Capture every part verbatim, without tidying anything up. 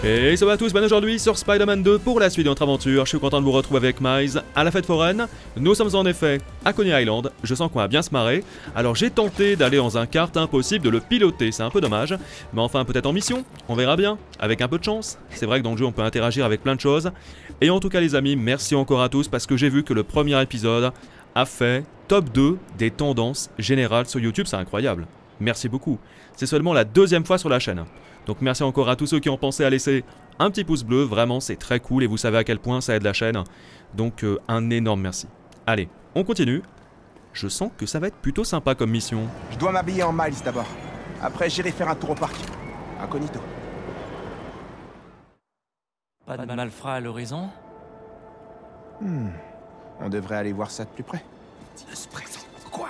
Et salut à tous, ben aujourd'hui sur Spider-Man deux pour la suite de notre aventure. Je suis content de vous retrouver avec Miles à la fête foraine. Nous sommes en effet à Coney Island, je sens qu'on va bien se marrer. Alors j'ai tenté d'aller dans un kart, impossible de le piloter, c'est un peu dommage. Mais enfin peut-être en mission, on verra bien, avec un peu de chance. C'est vrai que dans le jeu on peut interagir avec plein de choses. Et en tout cas les amis, merci encore à tous parce que j'ai vu que le premier épisode a fait top deux des tendances générales sur YouTube, c'est incroyable. Merci beaucoup. C'est seulement la deuxième fois sur la chaîne. Donc merci encore à tous ceux qui ont pensé à laisser un petit pouce bleu, vraiment c'est très cool et vous savez à quel point ça aide la chaîne. Donc euh, un énorme merci. Allez, on continue. Je sens que ça va être plutôt sympa comme mission. Je dois m'habiller en Miles d'abord. Après j'irai faire un tour au parc. Incognito. Pas de malfrats à l'horizon? Hmm. On devrait aller voir ça de plus près. Ne se présente quoi?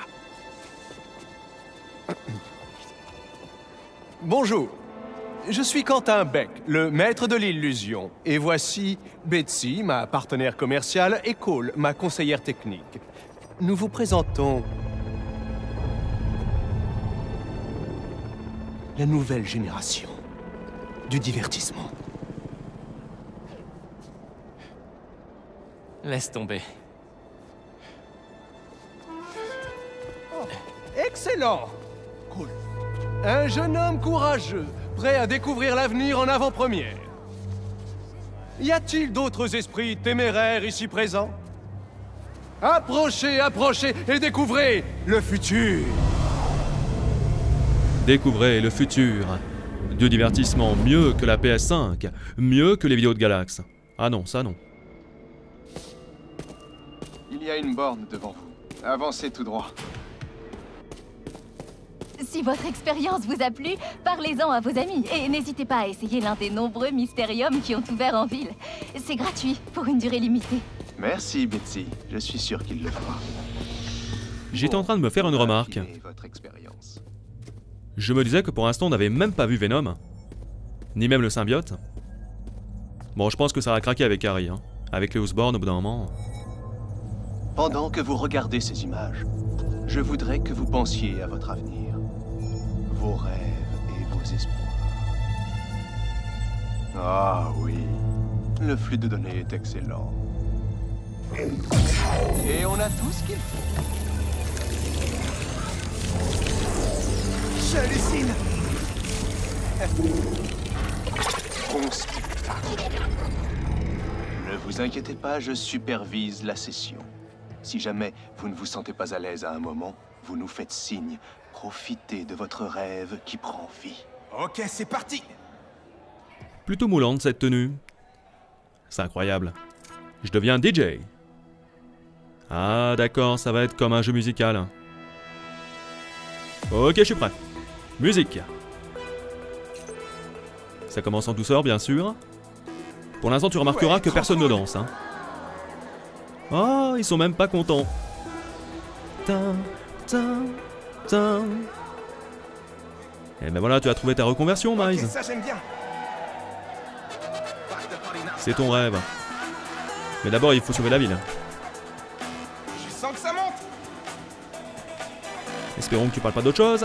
Bonjour, je suis Quentin Beck, le maître de l'illusion. Et voici Betsy, ma partenaire commerciale, et Cole, ma conseillère technique. Nous vous présentons la nouvelle génération du divertissement. Laisse tomber. Excellent! Cool. Un jeune homme courageux, prêt à découvrir l'avenir en avant-première. Y a-t-il d'autres esprits téméraires ici présents? Approchez, approchez et découvrez le futur! Découvrez le futur. Du divertissement mieux que la P S cinq, mieux que les vidéos de Galax. Ah non, ça non. Il y a une borne devant vous. Avancez tout droit. Si votre expérience vous a plu, parlez-en à vos amis et n'hésitez pas à essayer l'un des nombreux mystériums qui ont ouvert en ville. C'est gratuit pour une durée limitée. Merci, Betsy. Je suis sûr qu'il le fera. J'étais en train de me faire une remarque. Votre expérience. Je me disais que pour l'instant on n'avait même pas vu Venom. Ni même le symbiote. Bon, je pense que ça va craquer avec Harry, hein. Avec les Osborn au bout d'un moment. Pendant que vous regardez ces images, je voudrais que vous pensiez à votre avenir. Vos rêves et vos espoirs. Ah oui, le flux de données est excellent. Et on a tout ce qu'il faut. J'hallucine! Bon spectacle. Ne vous inquiétez pas, je supervise la session. Si jamais vous ne vous sentez pas à l'aise à un moment, vous nous faites signe. Profitez de votre rêve qui prend vie. Ok, c'est parti! Plutôt moulante cette tenue. C'est incroyable. Je deviens D J. Ah d'accord, ça va être comme un jeu musical. Ok, je suis prêt. Musique. Ça commence en douceur, bien sûr. Pour l'instant, tu remarqueras Ouais, que personne cool. ne danse. Hein. Oh, ils sont même pas contents. Tin, tin, tin. Et ben voilà, tu as trouvé ta reconversion, Ok, Miles. ça j'aime bien. C'est ton rêve. Mais d'abord, il faut sauver la ville. Je sens que ça monte! Espérons que tu parles pas d'autre chose.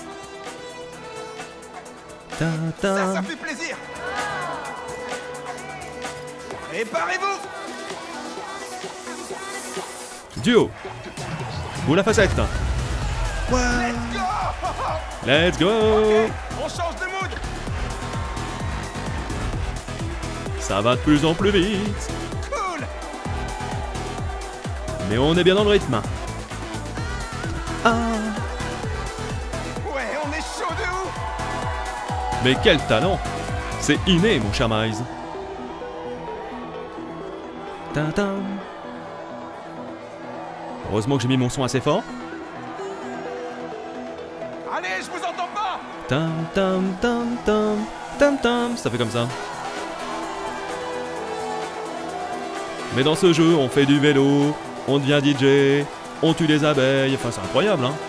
Ta, ta. Ça, ça fait plaisir! Préparez-vous! Duo. Ou la facette. Ouais. Let's Let's go! go. Ok, on change de mood! Ça va de plus en plus vite. Cool! Mais on est bien dans le rythme. Ah. Ouais, on est chaud de ouf! Mais quel talent. C'est inné, mon cher Miles. Tintin. Heureusement que j'ai mis mon son assez fort. Allez, je vous entends pas! Tam tam tam tam tam tam. Ça fait comme ça. Mais dans ce jeu, on fait du vélo, on devient D J, on tue des abeilles. Enfin, c'est incroyable, hein.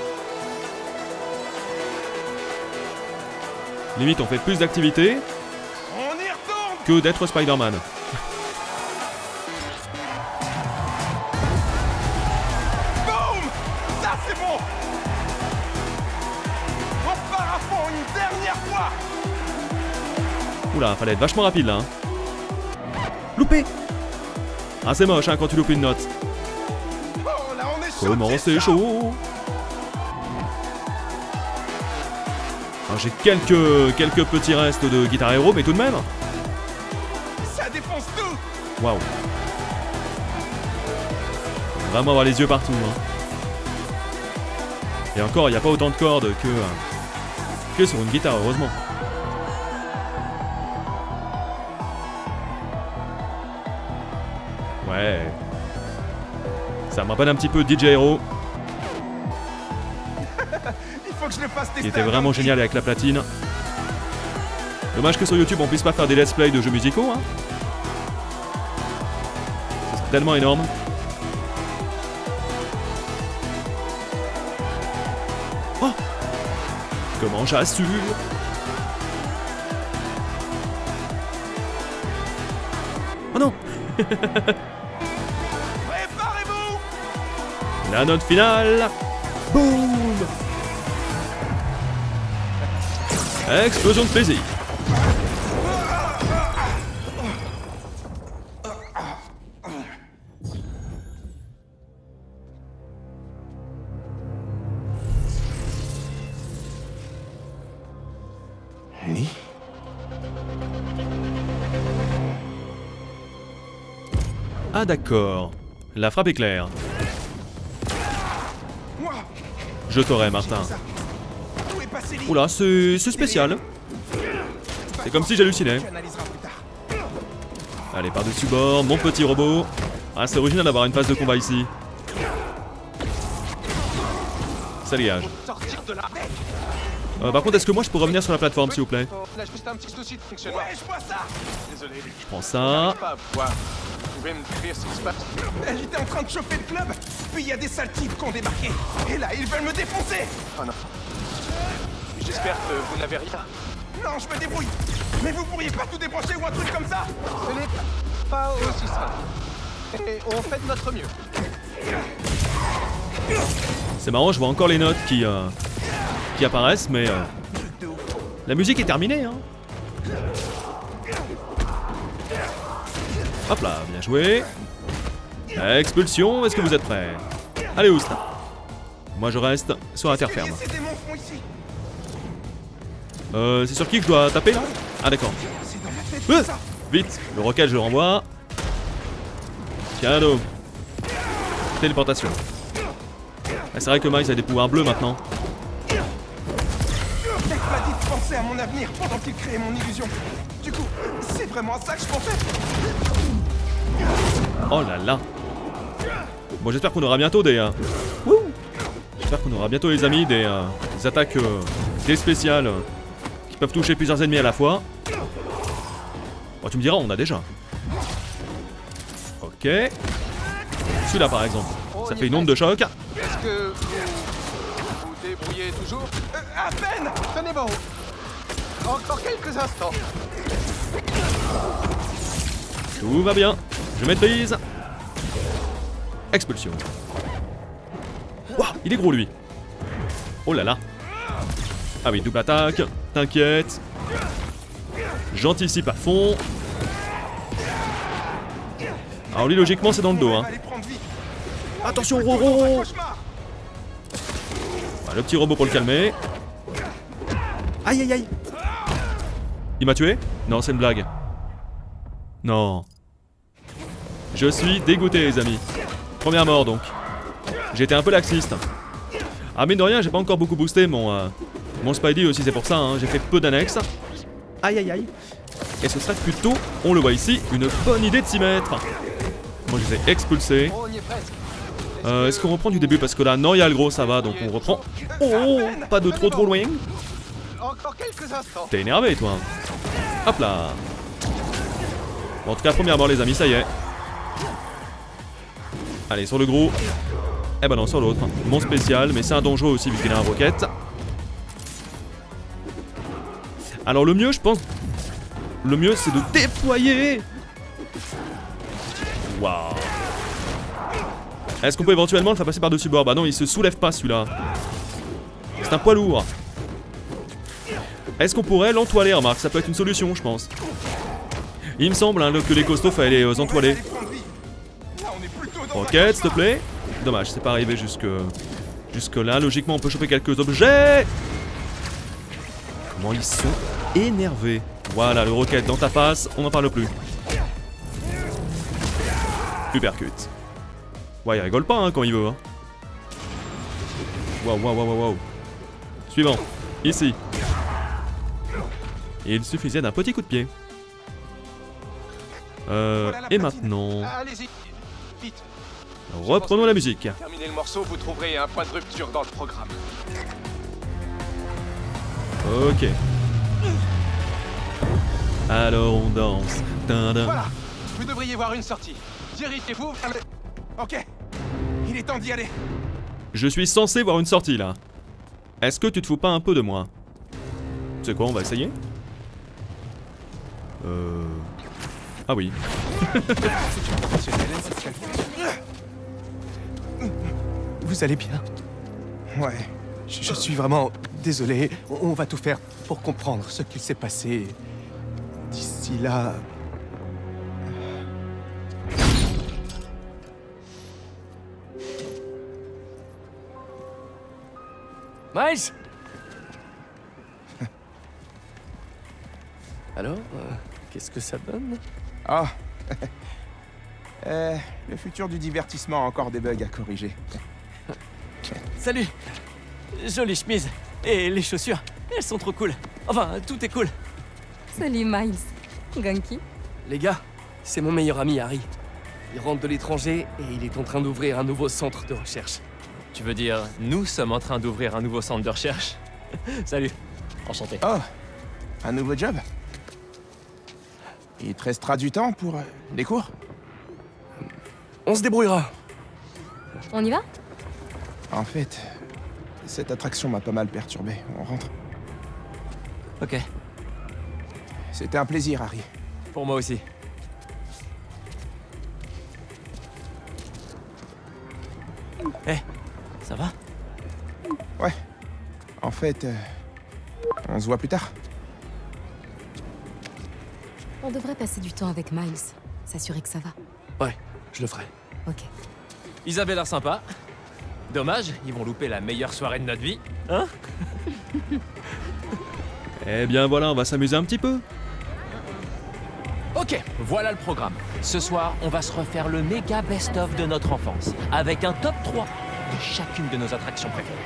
Limite, on fait plus d'activités On y retourne! que d'être Spider-Man. Boum! Ça c'est bon! On part à fond une dernière fois! Oula, fallait être vachement rapide là. Hein. Loupé. Ah c'est moche hein, quand tu loupes une note. Oh, là, on est chaud. Comment c'est chaud. Alors j'ai quelques, quelques petits restes de Guitar Hero, mais tout de même. Ça défonce tout. Waouh. Vraiment avoir les yeux partout. Hein. Et encore, il n'y a pas autant de cordes que, euh, que sur une guitare, heureusement. Ouais. Ça me rappelle un petit peu D J Hero. Il faut que je le fasse tester. Qui était vraiment génial avec la platine. Dommage que sur YouTube on puisse pas faire des let's play de jeux musicaux. Hein. C'est tellement énorme. Oh, comment j'assure. Oh non. Préparez-vous. La note finale. Boum. Explosion de plaisir. Lee ? Ah d'accord. La frappe est claire. Moi. Je t'aurai, Martin. Où est passé Lee ? Oula, c'est c'est spécial. C'est comme si j'hallucinais. Tu analyseras plus tard. Allez, par-dessus bord, mon petit robot. Ah, c'est original d'avoir une phase de combat ici. Ça dégage. Sortir de là. Euh, par contre, est-ce que moi je peux revenir sur la plateforme, s'il vous plaît? On a juste un petit souci de fonctionnement. Ouais, je vois ça. Désolé. Je prends ça. Pas à voir. Vous pouvez me décrire ce qui se passe? Elle était en train de chauffer le club. Puis il y a des sales types qui ont débarqué. Et là, ils veulent me défoncer. Oh non. J'espère que vous n'avez rien. Non, je me débrouille. Mais vous pourriez pas tout débrancher ou un truc comme ça? Ce n'est pas aussi simple. Et on fait de notre mieux. C'est marrant, je vois encore les notes qui, euh, qui apparaissent, mais euh, la musique est terminée. Hein. Hop là, bien joué. Expulsion, est-ce que vous êtes prêts? Allez, Oust. Moi je reste sur la terre ferme. Ces démons font ici. Euh, c'est sur qui que je dois taper là? Ah d'accord. C'est dans ma tête Euh, tout ça. vite, le roquette je le renvoie. Cadeau. Téléportation. Ah, c'est vrai que Miles a des pouvoirs bleus maintenant. Mec m'a dit de penser à mon avenir pendant qu'il créait mon illusion. Du coup, c'est vraiment à ça que je pensais. Oh là là. Bon, j'espère qu'on aura bientôt des... Euh... Wouh. J'espère qu'on aura bientôt les amis des, euh, des attaques euh, des spéciales euh, qui peuvent toucher plusieurs ennemis à la fois. Bon, tu me diras, on a déjà. Ok. Celui-là par exemple. Ça fait une onde de choc. Est-ce que vous vous débrouillez toujours? Euh, à peine. Tenez bon. Encore quelques instants. Tout va bien. Je maîtrise. Expulsion. Waouh, il est gros lui. Oh là là. Ah oui, double attaque. T'inquiète. J'anticipe à fond. Alors lui logiquement c'est dans le dos hein. Allez prendre vie. Attention Dans un Roro. cauchemar. Ah, le petit robot pour le calmer. Aïe aïe aïe. Il m'a tué? Non, c'est une blague. Non. Je suis dégoûté les amis. Première mort donc. J'ai été un peu laxiste. Ah mine de rien, j'ai pas encore beaucoup boosté mon, euh, mon Spidey aussi, c'est pour ça, hein. J'ai fait peu d'annexes. Aïe aïe aïe. Et ce serait plutôt, on le voit ici, une bonne idée de s'y mettre. Moi je les ai expulsés. On y est presque. Euh, Est-ce qu'on reprend du début? Parce que là, non, il y a le gros, ça va, donc on reprend. Oh, pas de trop trop loin. Encore quelques instants. T'es énervé toi. Hop là. Bon, en tout cas, première mort les amis, ça y est. Allez, sur le gros. Eh ben non, sur l'autre. Mon spécial, mais c'est un dangereux aussi vu qu'il a un roquette. Alors le mieux, je pense... Le mieux, c'est de déployer. Waouh. Est-ce qu'on peut éventuellement le faire passer par-dessus bord? Bah non, il se soulève pas celui-là. C'est un poids lourd. Est-ce qu'on pourrait l'entoiler, remarque? Ça peut être une solution, je pense. Il me semble hein, que les costauds fallait les euh, entoiler. Là, on est plutôt dans un Roquette, s'il te cauchemar. plaît. Dommage, c'est pas arrivé jusque... jusque là. Logiquement, on peut choper quelques objets. Comment ils sont énervés. Voilà, le roquette dans ta face, on n'en parle plus. Uppercut. Ouais, il rigole pas hein, quand il veut. Hein. Waouh, waouh, waouh, waouh. Suivant. Ici. Il suffisait d'un petit coup de pied. Euh, Voilà la et platine. maintenant... Allez-y, vite. Reprenons la musique. Terminez le morceau, vous trouverez un point de rupture dans le programme. Ok. Alors on danse. Tadam. Voilà, vous devriez voir une sortie. Dirigez-vous vers le... Ok, il est temps d'y aller. Je suis censé voir une sortie là. Est-ce que tu te fous pas un peu de moi? C'est quoi, on va essayer? Euh... Ah oui. Vous allez bien? Ouais, Je, je suis vraiment désolé. On, on va tout faire pour comprendre ce qu'il s'est passé. D'ici là... Miles. Alors, euh, qu'est-ce que ça donne? Ah. euh, le futur du divertissement a encore des bugs à corriger. Salut. Jolie chemise. Et les chaussures, elles sont trop cool. Enfin, tout est cool. Salut Miles. Ganki. Les gars, c'est mon meilleur ami Harry. Il rentre de l'étranger et il est en train d'ouvrir un nouveau centre de recherche. Tu veux dire, nous sommes en train d'ouvrir un nouveau centre de recherche? Salut. Enchanté. Oh, un nouveau job? Il te restera du temps pour euh, des cours? On se débrouillera. On y va? En fait, cette attraction m'a pas mal perturbé. On rentre. Ok. C'était un plaisir, Harry. Pour moi aussi. Eh, ça va? Ouais. En fait, euh, on se voit plus tard. On devrait passer du temps avec Miles. S'assurer que ça va. Ouais, je le ferai. Ok. Isabelle a l'air sympa. Dommage, ils vont louper la meilleure soirée de notre vie. Hein? Eh bien voilà, on va s'amuser un petit peu. Ok, voilà le programme. Ce soir, on va se refaire le méga best-of de notre enfance, avec un top trois de chacune de nos attractions préférées.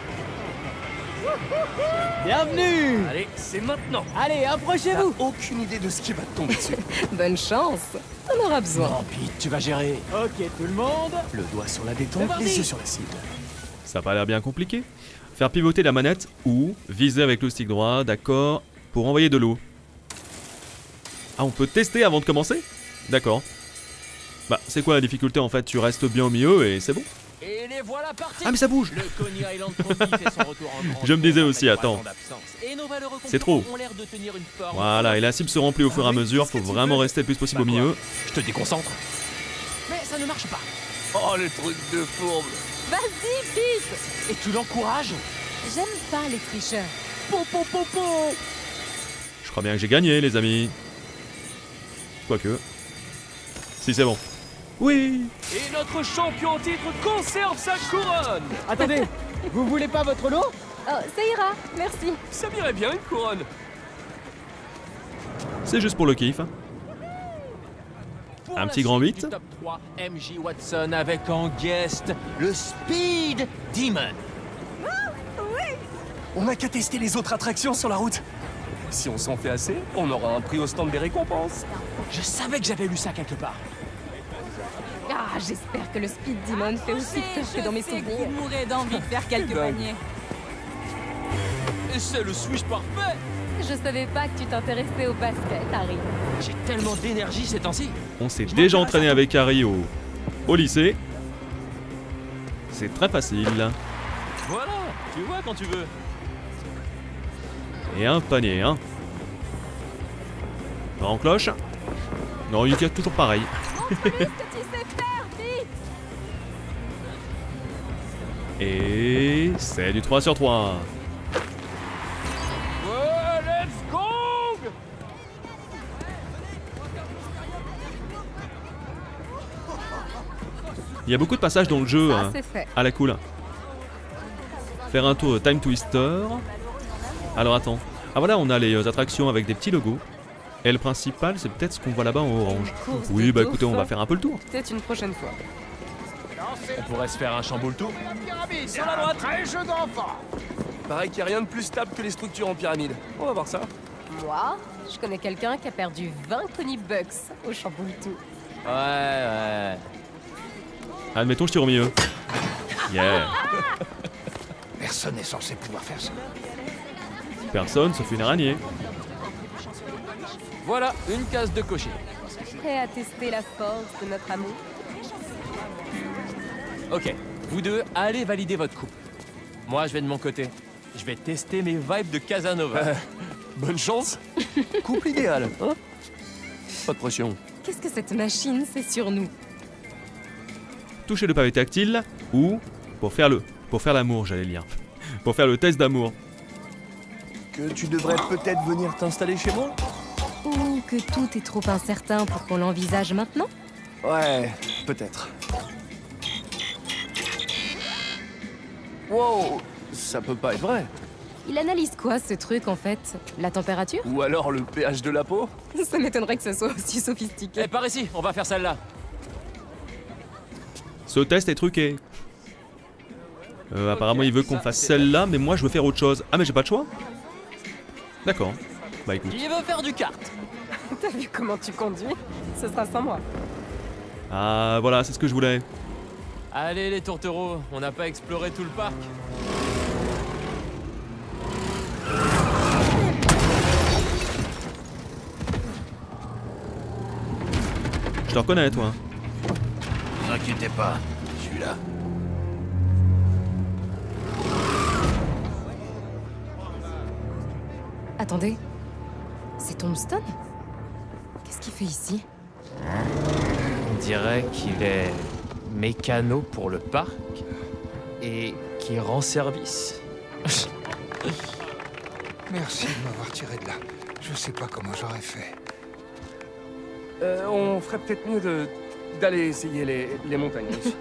Bienvenue! Allez, c'est maintenant. Allez, approchez-vous! Aucune idée de ce qui va te tomber dessus. Bonne chance. On aura besoin. Oh, Pete, tu vas gérer. Ok, tout le monde. Le doigt sur la détente, les yeux sur la cible. Ça a pas l'air bien compliqué. Faire pivoter la manette ou viser avec le stick droit, d'accord, pour envoyer de l'eau. Ah, on peut tester avant de commencer? D'accord. Bah, c'est quoi la difficulté en fait? Tu restes bien au milieu et c'est bon. Et les voilà partis. Ah mais ça bouge! Le Coney Island Trophy fait son retour en grand Je me disais tour aussi, après trois attends. ans d'absence. Et nos valeureux C'est trop. concurrents ont l'air de tenir une forme. Voilà, et la cible se remplit au fur et à mesure, faut vraiment rester le plus possible au Bah quoi, milieu. Je te déconcentre. Mais ça ne marche pas. Oh, le truc de fourbe. Vas-y, Pete. Et tu l'encourages? J'aime pas les tricheurs. Po, po, po, po. Je crois bien que j'ai gagné, les amis. Quoique. Si, c'est bon. Oui! Et notre champion en titre conserve sa couronne. Attendez, vous voulez pas votre lot? Oh, ça ira. Merci. Ça m'irait bien une couronne. C'est juste pour le kiff. Pour Un la petit grand suite huit. du top trois, M J Watson avec en guest le Speed Demon. On n'a qu'à tester les autres attractions sur la route. Si on s'en fait assez, on aura un prix au stand des récompenses. Je savais que j'avais lu ça quelque part. Ah, j'espère que le Speed Demon fait aussi peur que dans mes souvenirs. Vous mourrez d'envie de faire quelques paniers. Et c'est le switch parfait. Je savais pas que tu t'intéressais au basket, Harry. J'ai tellement d'énergie ces temps-ci. On s'est déjà entraîné avec Harry au, au lycée. C'est très facile. Voilà, tu vois quand tu veux. Et un panier, hein. En cloche. Non, il y a toujours pareil. Montre-lui ce que tu sais faire, vite. Et c'est du trois sur trois. Oh, let's Il y a beaucoup de passages dans le jeu Ça, hein, c'est fait. à la cool. Faire un tour de Time Twister. Alors attends. Ah voilà, on a les euh, attractions avec des petits logos. Et le principal, c'est peut-être ce qu'on voit là-bas en orange. Course Oui, de bah écoutez, on dauphins. va faire un peu le tour. Peut-être une prochaine fois. On pourrait se faire un chamboule tour. Sur la droite. Très jeu d'enfant. Pareil qu'il n'y a rien de plus stable que les structures en pyramide. On va voir ça. Moi, je connais quelqu'un qui a perdu vingt Connie Bucks au Chamboule-Tout. Ouais, ouais. Admettons, je tire au milieu. Yeah. Personne n'est censé pouvoir faire ça. Personne sauf une araignée. Voilà, une case de cocher. Prêt à tester la force de notre amour? Ok, vous deux, allez valider votre couple. Moi, je vais de mon côté. Je vais tester mes vibes de Casanova. Euh, bonne chance. Couple idéal, hein? Pas de pression. Qu'est-ce que cette machine sait sur nous? Toucher le pavé tactile ou pour faire le pour faire l'amour, j'allais lire. Pour faire le test d'amour. Que tu devrais peut-être venir t'installer chez moi? Ou que tout est trop incertain pour qu'on l'envisage maintenant? Ouais, peut-être. Wow, ça peut pas être vrai. Il analyse quoi ce truc en fait? La température? Ou alors le pH de la peau? Ça m'étonnerait que ce soit aussi sophistiqué. Eh, par ici, on va faire celle-là. Ce test est truqué. Euh, apparemment, il veut qu'on fasse celle-là, mais moi, je veux faire autre chose. Ah, mais j'ai pas de choix? D'accord. Bah écoute. Qui veut faire du kart? T'as vu comment tu conduis? Ce sera sans moi. Ah, voilà, c'est ce que je voulais. Allez, les tourtereaux, on n'a pas exploré tout le parc. Je te reconnais, toi. Ne vous inquiétez pas, je suis là. Attendez. C'est Tombstone? Qu'est-ce qu'il fait ici? On dirait qu'il est mécano pour le parc et qui rend service. Merci de m'avoir tiré de là. Je sais pas comment j'aurais fait. Euh, on ferait peut-être mieux de d'aller essayer les, les montagnes russes.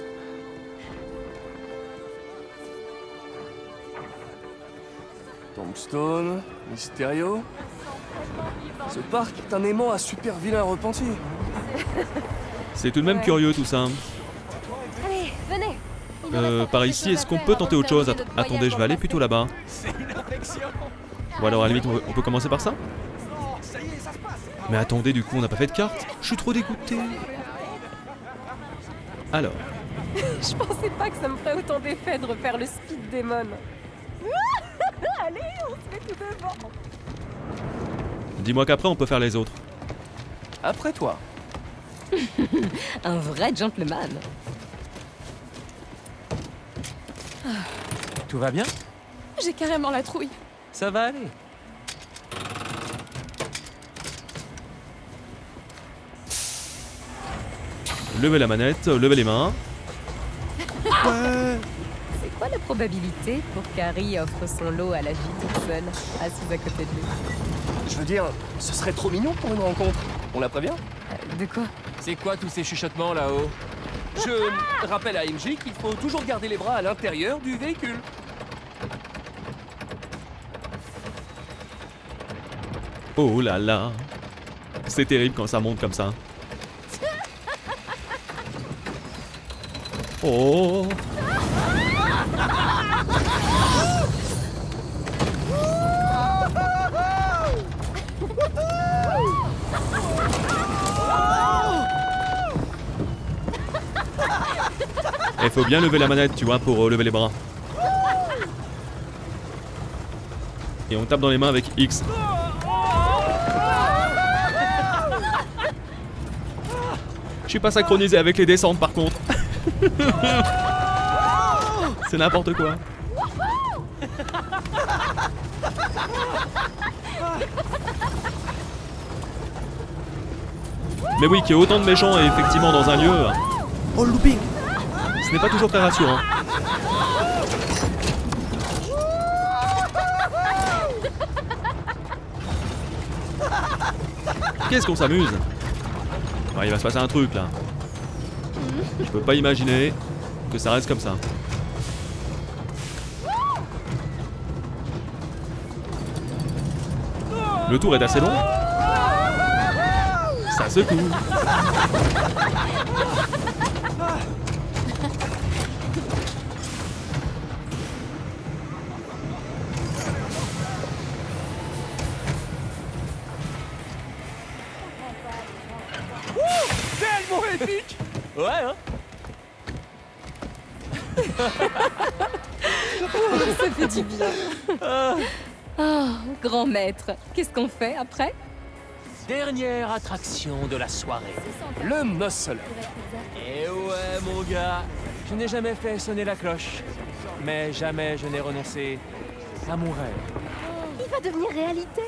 Tombstone, Mysterio. Ce parc est un aimant à super vilain repenti. C'est tout de même Ouais. curieux tout ça. Allez, venez. Euh, par ici, est-ce qu'on peut tenter autre chose? Att- Attendez, je vais aller plutôt là-bas. Ou alors à la limite, on peut- on peut commencer par ça? Mais attendez, du coup, on n'a pas fait de carte? Je suis trop dégoûté. Alors, Je pensais pas que ça me ferait autant d'effet de refaire le Speed Demon. Allez, on se met tout devant. dis-moi qu'après, on peut faire les autres. Après toi. Un vrai gentleman. Tout va bien? J'ai carrément la trouille. Ça va aller. Levez la manette, levez les mains. C'est quoi la probabilité pour qu'Harry offre son lot à la fille toute seule, assise à côté de lui? Je veux dire, ce serait trop mignon pour une rencontre. On la prévient? Euh, de quoi? C'est quoi tous ces chuchotements là-haut? Je rappelle à M J qu'il faut toujours garder les bras à l'intérieur du véhicule. Oh là là. C'est terrible quand ça monte comme ça. Oh. Il faut bien lever la manette, tu vois, pour euh, lever les bras. Et on tape dans les mains avec X. Je suis pas synchronisé avec les descentes par contre. C'est n'importe quoi. Mais oui, qu'il y ait autant de méchants et effectivement dans un lieu. Oh, le looping! Ce n'est pas toujours très rassurant. Qu'est-ce qu'on s'amuse? Ouais, il va se passer un truc là. Je peux pas imaginer que ça reste comme ça. Le tour est assez long. Ça secoue. Tellement épique. Ouais, hein? Ça fait du bien. Oh, grand maître, qu'est-ce qu'on fait après? Dernière attraction de la soirée. Le muscle. Et ouais, mon gars, je n'ai jamais fait sonner la cloche. Mais jamais je n'ai renoncé à mon rêve. Il va devenir réalité.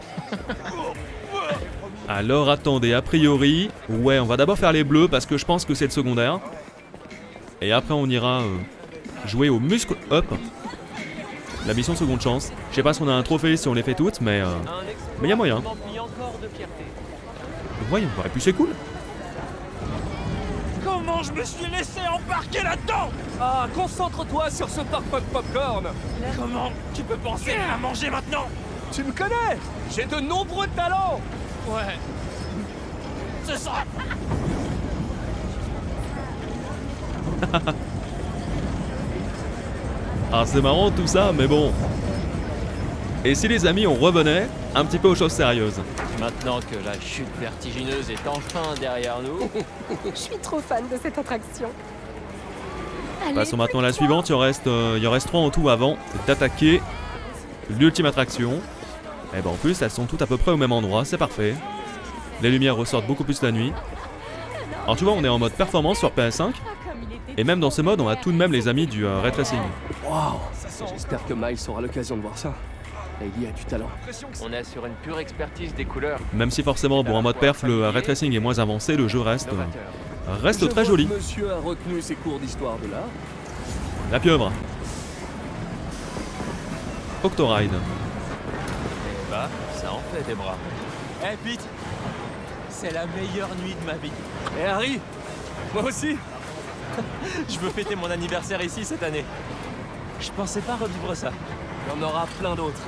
Alors attendez, a priori, ouais, on va d'abord faire les bleus parce que je pense que c'est le secondaire. Et après on ira euh, jouer au muscle up. La mission seconde chance. Je sais pas si on a un trophée si on les fait toutes, mais euh, mais y a moyen. Voyons, et puis c'est cool. Comment je me suis laissé embarquer là-dedans? Ah, concentre-toi sur ce parfum popcorn. Comment tu peux penser à manger maintenant? Tu me connais. J'ai de nombreux talents. Ouais. C'est ça. Ah, c'est marrant tout ça, mais bon. Et si les amis, on revenait un petit peu aux choses sérieuses. Maintenant que la chute vertigineuse est enfin derrière nous. Je suis trop fan de cette attraction. Allez, Passons maintenant à la suivante, il en reste, euh, il en reste trois en tout avant d'attaquer l'ultime attraction. Et ben en plus, elles sont toutes à peu près au même endroit, c'est parfait. Les lumières ressortent beaucoup plus la nuit. Alors tu vois, on est en mode performance sur P S cinq. Et même dans ce mode, on a tout de même les amis du euh, ray tracing. Waouh. J'espère que Miles aura l'occasion de voir ça. Il y a du talent. On est sur une pure expertise des couleurs. Même si forcément, bon, en mode perf, le ray tracing est moins avancé, le jeu reste, euh, reste très joli. Monsieur a retenu ses cours d'histoire de l'art. La pieuvre. Octoride. Bah, ça en fait des bras. Eh hey, Pete, c'est la meilleure nuit de ma vie. Et Harry, moi aussi. Je veux fêter mon anniversaire ici cette année. Je pensais pas revivre ça. Il y en aura plein d'autres.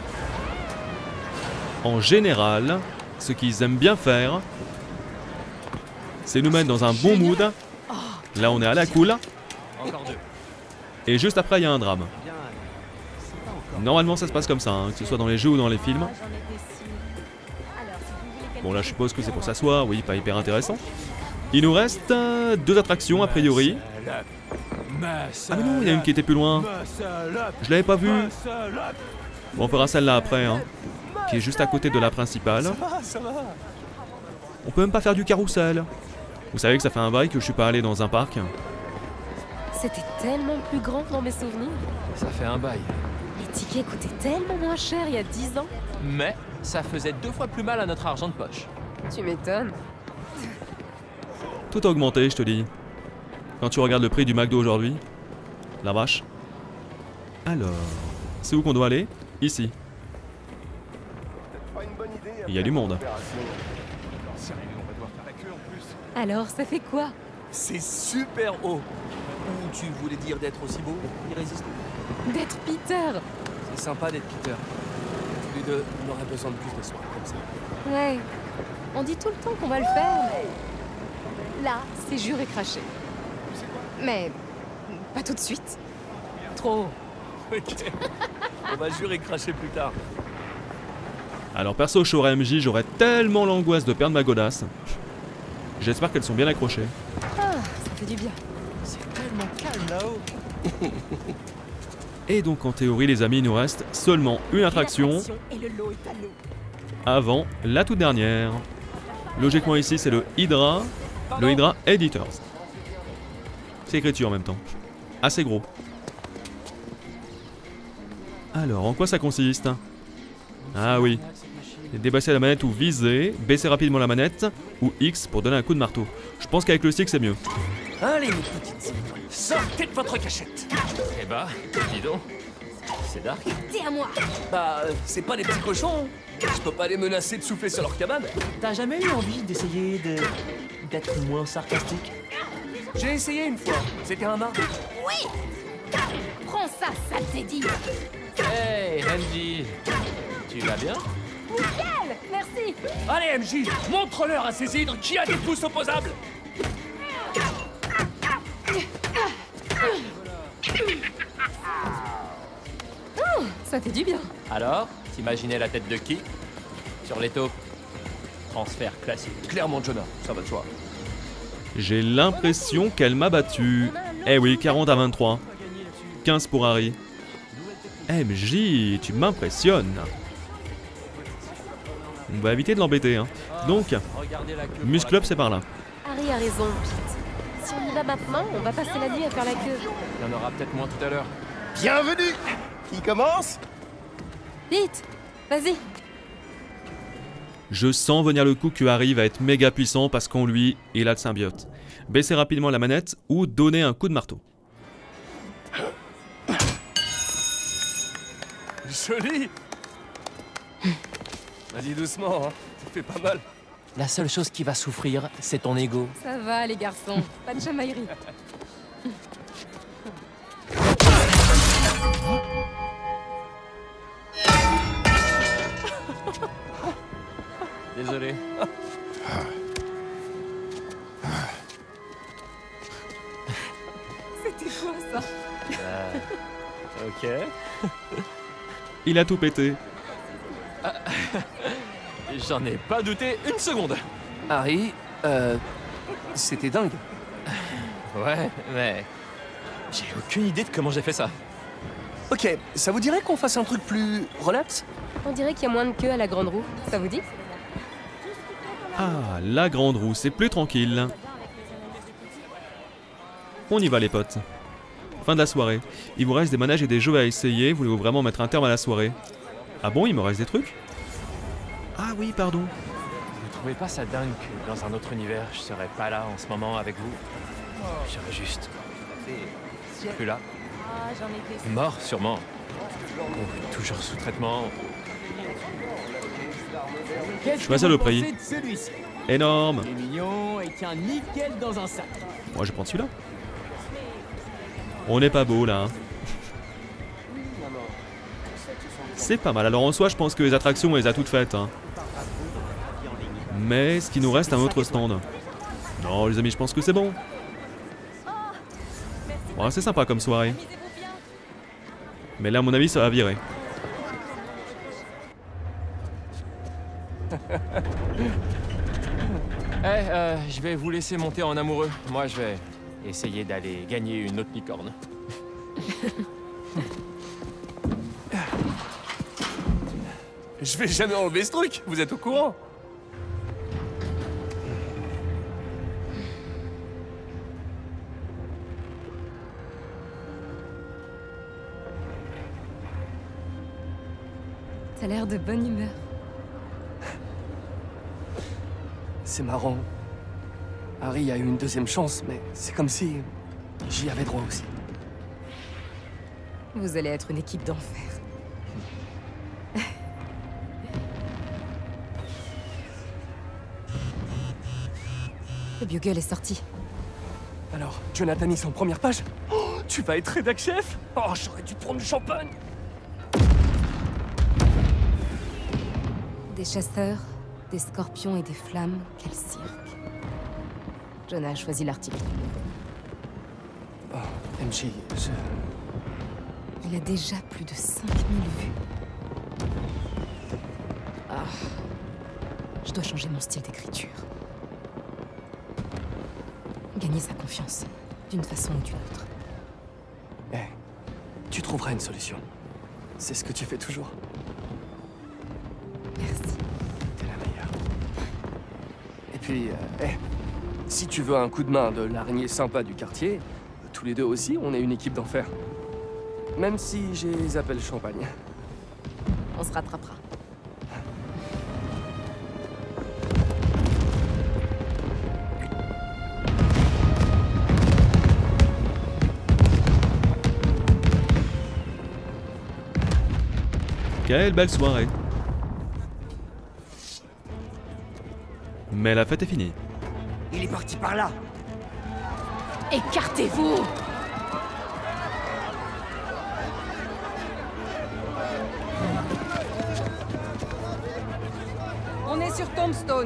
En général, ce qu'ils aiment bien faire, c'est nous mettre dans un bon mood. Là, on est à la cool. Encore deux. Et juste après, il y a un drame. Normalement, ça se passe comme ça, hein, que ce soit dans les jeux ou dans les films. Bon, là, je suppose que c'est pour s'asseoir. Oui, pas hyper intéressant. Il nous reste euh, deux attractions, a priori. Ah mais non, il y a une qui était plus loin. Je l'avais pas vue. Bon, on fera celle-là après, hein, qui est juste à côté de la principale. On peut même pas faire du carrousel. Vous savez que ça fait un bail que je suis pas allé dans un parc. C'était tellement plus grand que dans mes souvenirs. Ça fait un bail. Les tickets coûtaient tellement moins cher il y a dix ans. Mais ça faisait deux fois plus mal à notre argent de poche. Tu m'étonnes. Tout a augmenté, je te dis. Quand tu regardes le prix du McDo aujourd'hui. La vache. Alors, c'est où qu'on doit aller? Ici. Il y a du monde. Alors, ça fait quoi? C'est super haut. Ou tu voulais dire d'être aussi beau, irrésistible? D'être Peter. C'est sympa d'être Peter. Tous les deux, on aurait besoin de plus de soins comme ça. Ouais. On dit tout le temps qu'on va le faire, mais... Là, c'est juré craché. Mais... pas tout de suite. Trop. Ok. On va jurer cracher plus tard. Alors perso, chez M J, j'aurais tellement l'angoisse de perdre ma godasse. J'espère qu'elles sont bien accrochées. Ah, ça fait du bien. C'est tellement calme là-haut. Et donc en théorie, les amis, il nous reste seulement une attraction Et le lot est à nous. avant la toute dernière. Logiquement ici, c'est le Hydra. Le Hydra Editors. C'est écrit en même temps. Assez gros. Alors, en quoi ça consiste? Ah oui. Débaisser la manette ou viser, baisser rapidement la manette, ou X pour donner un coup de marteau. Je pense qu'avec le stick, c'est mieux. Allez, mes petites, sortez de votre cachette. Eh bah, dis donc. C'est dark. T'es à moi. Bah, euh, c'est pas des petits cochons. Je peux pas les menacer de souffler sur leur cabane. T'as jamais eu envie d'essayer de... d'être moins sarcastique? J'ai essayé une fois. C'était un marde. Oui. Prends ça, sale Teddy. Hey, M J. Tu vas bien? Nickel, merci. Allez, M J, montre-leur à ces hydres qui a des pouces opposables. Oh, ça fait du bien. Alors, t'imaginais la tête de qui? Sur les taupes. Transfert classique. Clairement, Jonah, ça va de soi. J'ai l'impression qu'elle m'a battu. Eh oui, quarante à vingt-trois. quinze pour Harry. M J, tu m'impressionnes. On va éviter de l'embêter, hein. Donc, Muscle Up, c'est par là. Harry a raison, Pete. Si on y va maintenant, on va passer la nuit à faire la queue. Il y en aura peut-être moins tout à l'heure. Bienvenue. Qui commence? Vite, vas-y. Je sens venir le coup que Harry va être méga puissant parce qu'on lui, il a le symbiote. Baissez rapidement la manette ou donnez un coup de marteau. Joli. Vas-y doucement, hein. Ça fait pas mal. La seule chose qui va souffrir, c'est ton ego. Ça va, les garçons. Pas de chamaillerie. Désolé. C'était quoi, ça? Euh, ok. Il a tout pété. J'en ai pas douté une seconde. Harry, euh... c'était dingue. Ouais, mais... J'ai aucune idée de comment j'ai fait ça. Ok, ça vous dirait qu'on fasse un truc plus relax? On dirait qu'il y a moins de queue à la grande roue. Ça vous dit? Ah, la grande roue, c'est plus tranquille. On y va les potes. Fin de la soirée. Il vous reste des manèges et des jeux à essayer. Voulez-vous vraiment mettre un terme à la soirée? Ah bon, il me reste des trucs? Ah oui, pardon. Vous trouvez pas ça dingue que dans un autre univers, je serais pas là en ce moment avec vous? Je serais juste... plus là. Ah, j'en étais... Mort, sûrement. Ou toujours sous traitement. Je passe à le prix. Énorme. Il est mignon et tient nickel dans un sac. Moi, je prends celui-là. On n'est pas beau là. Hein. C'est pas mal. Alors en soi, je pense que les attractions, on les a toutes faites. Hein. Mais est-ce qu'il nous reste un autre stand? Non, les amis, je pense que c'est bon. Bon, c'est sympa comme soirée. Mais là, à mon avis, ça va virer. Eh, euh, je vais vous laisser monter en amoureux. Moi, je vais essayer d'aller gagner une autre licorne. Je vais jamais enlever ce truc, vous êtes au courant? T'as l'air de bonne humeur. C'est marrant. Harry a eu une deuxième chance, mais c'est comme si j'y avais droit aussi. Vous allez être une équipe d'enfer. Le bugle est sorti. Alors, Jonathan est en première page? Oh, tu vas être rédac chef? Oh, j'aurais dû prendre le champagne. Des chasseurs, des scorpions et des flammes, quel cirque. Jonah a choisi l'article. Oh, M J, je... Il a déjà plus de cinq mille vues. Ah, je dois changer mon style d'écriture. Gagner sa confiance, d'une façon ou d'une autre. Eh, tu trouveras une solution. C'est ce que tu fais toujours. Merci. T'es la meilleure. Et puis, euh, eh, si tu veux un coup de main de l'araignée sympa du quartier, tous les deux aussi, on est une équipe d'enfer. Même si j'ai les appels champagne. On se rattrapera. Quelle belle soirée. Mais la fête est finie. Il est parti par là. Écartez-vous! On est sur Tombstone.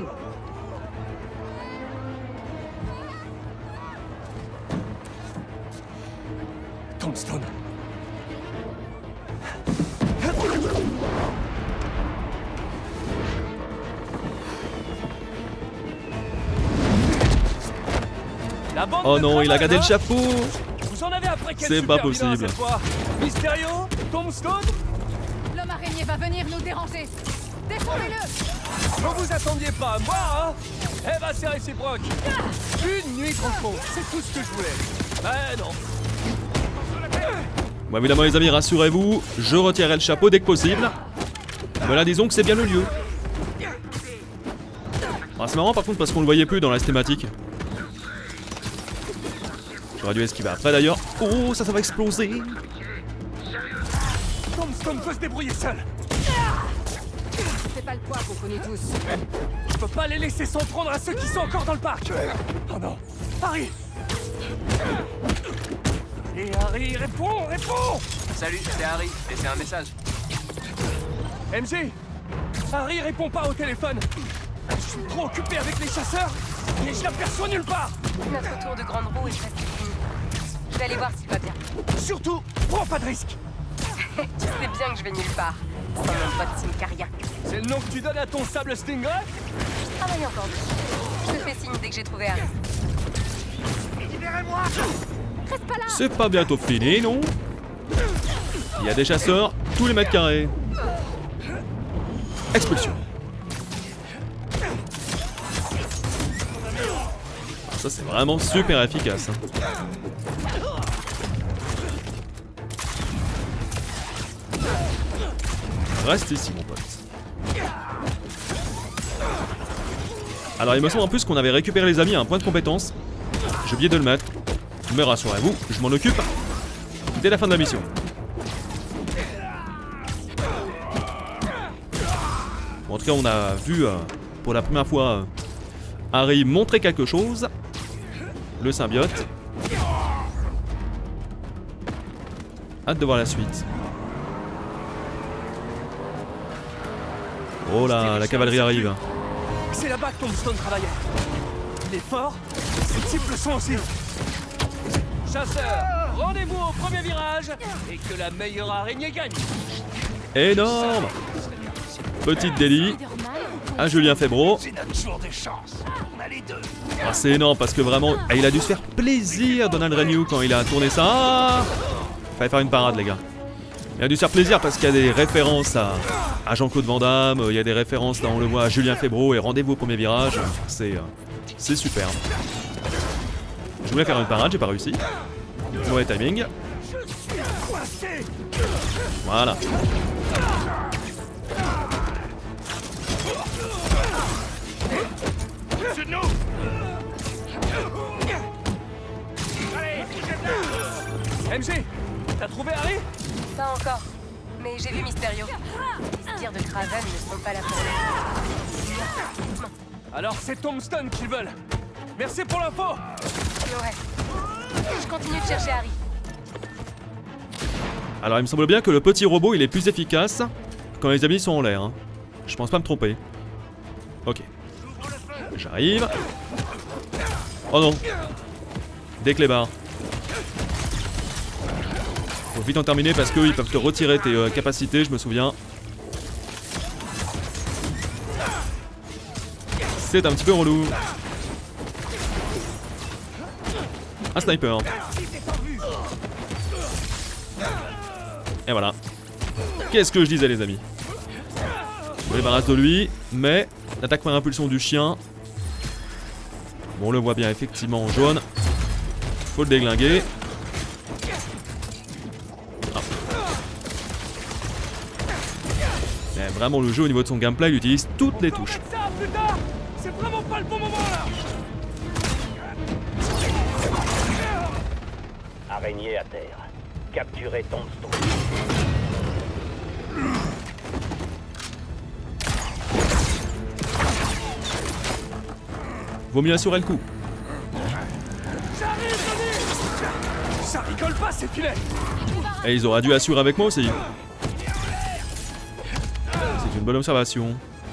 Tombstone. La bande Oh de non, il a cravanes, gardé le hein. chapeau. Vous en avez après quel C'est super pas vilain, possible. cette fois Mysterio, Tombstone. L'homme araignée va venir nous déranger. Défendez-le. Ne vous attendiez pas à moi, hein. Eh ben c'est réciproque. Une nuit tranquille, c'est tout ce que je voulais. Mais non. Bon, évidemment les amis, rassurez-vous, je retirerai le chapeau dès que possible. Voilà, disons que c'est bien le lieu. Ah, c'est marrant par contre parce qu'on le voyait plus dans la cinématique. J'aurais dû esquiver après d'ailleurs. Oh, ça, ça va exploser. Tombstone peut se débrouiller seul. C'est pas le poids qu'on connaît tous. Je peux pas les laisser s'en prendre à ceux qui sont encore dans le parc. Oh non, Harry. Et Harry, réponds, réponds. Salut, c'est Harry, et c'est un message. M J, Harry répond pas au téléphone. Je suis trop occupé avec les chasseurs et je l'aperçois nulle part. Notre tour de grande roue est presque fini. Je vais aller voir s'il va bien. Surtout, prends pas de risque. Tu sais bien que je vais nulle part. Sans mon pote Sincaria. C'est le nom que tu donnes à ton sable Stingray? Je travaille entendu. Je te fais signe dès que j'ai trouvé Harry. Libérez-moi. Reste pas là. C'est pas bientôt fini, non? Il y a des chasseurs, tous les mètres carrés. Expulsion. Ça c'est vraiment super efficace. Reste ici mon pote. Alors il me semble en plus qu'on avait récupéré les amis à un point de compétence. J'ai oublié de le mettre. Mais rassurez-vous, je m'en occupe dès la fin de la mission. Bon, en tout cas on a vu euh, pour la première fois euh, Harry montrer quelque chose. Le symbiote. Hâte de voir la suite. Oh là, la cavalerie arrive. C'est là-bas que Tombstone travaillait. Il est fort, ses types le sont aussi. Chasseurs, rendez-vous au premier virage et que la meilleure araignée gagne. Énorme. Petite délit. À Julien Febro. C'est notre jour de chance. On a les deux. Ah, c'est énorme parce que vraiment, ah, il a dû se faire plaisir Donald Renew quand il a tourné ça. Ah, fallait faire une parade les gars. Il a dû se faire plaisir parce qu'il y a des références à, à Jean-Claude Van Damme, il y a des références, là on le voit, à Julien Febro et rendez-vous au premier virage. C'est euh, c'est super. Je voulais faire une parade, j'ai pas réussi. Mauvais timing. Voilà. M J, t'as trouvé Harry? Pas encore. Mais j'ai vu Mysterio. Les tirs de Kraven ne sont pas là pour lui. Alors c'est Tombstone qu'ils veulent. Merci pour l'info. Ouais. Je continue de chercher Harry. Alors il me semble bien que le petit robot il est plus efficace quand les amis sont en l'air. Hein. Je pense pas me tromper. Ok. J'arrive. Oh non. Des clébards. Faut vite en terminer parce qu'ils peuvent te retirer tes euh, capacités, je me souviens. C'est un petit peu relou. Un sniper. Et voilà. Qu'est-ce que je disais les amis? Je me débarrasse de lui, mais l'attaque par impulsion du chien. Bon, on le voit bien effectivement en jaune. Faut le déglinguer. Ah. Mais vraiment le jeu au niveau de son gameplay, il utilise toutes les touches. Ça, plus tard. C'est vraiment pas le bon moment là. Araignée à terre. Capturez Tombstone. Vaut mieux assurer le coup. J'arrive, Denis. pas ces filets. Et ils auraient dû assurer avec moi aussi. C'est une bonne observation.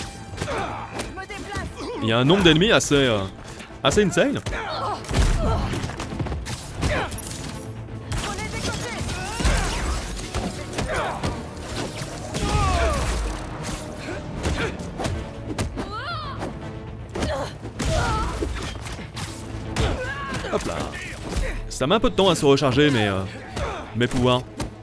Il y a un nombre d'ennemis assez, euh, assez insane. Hop là. Ça met un peu de temps à se recharger, mais euh, mes pouvoirs.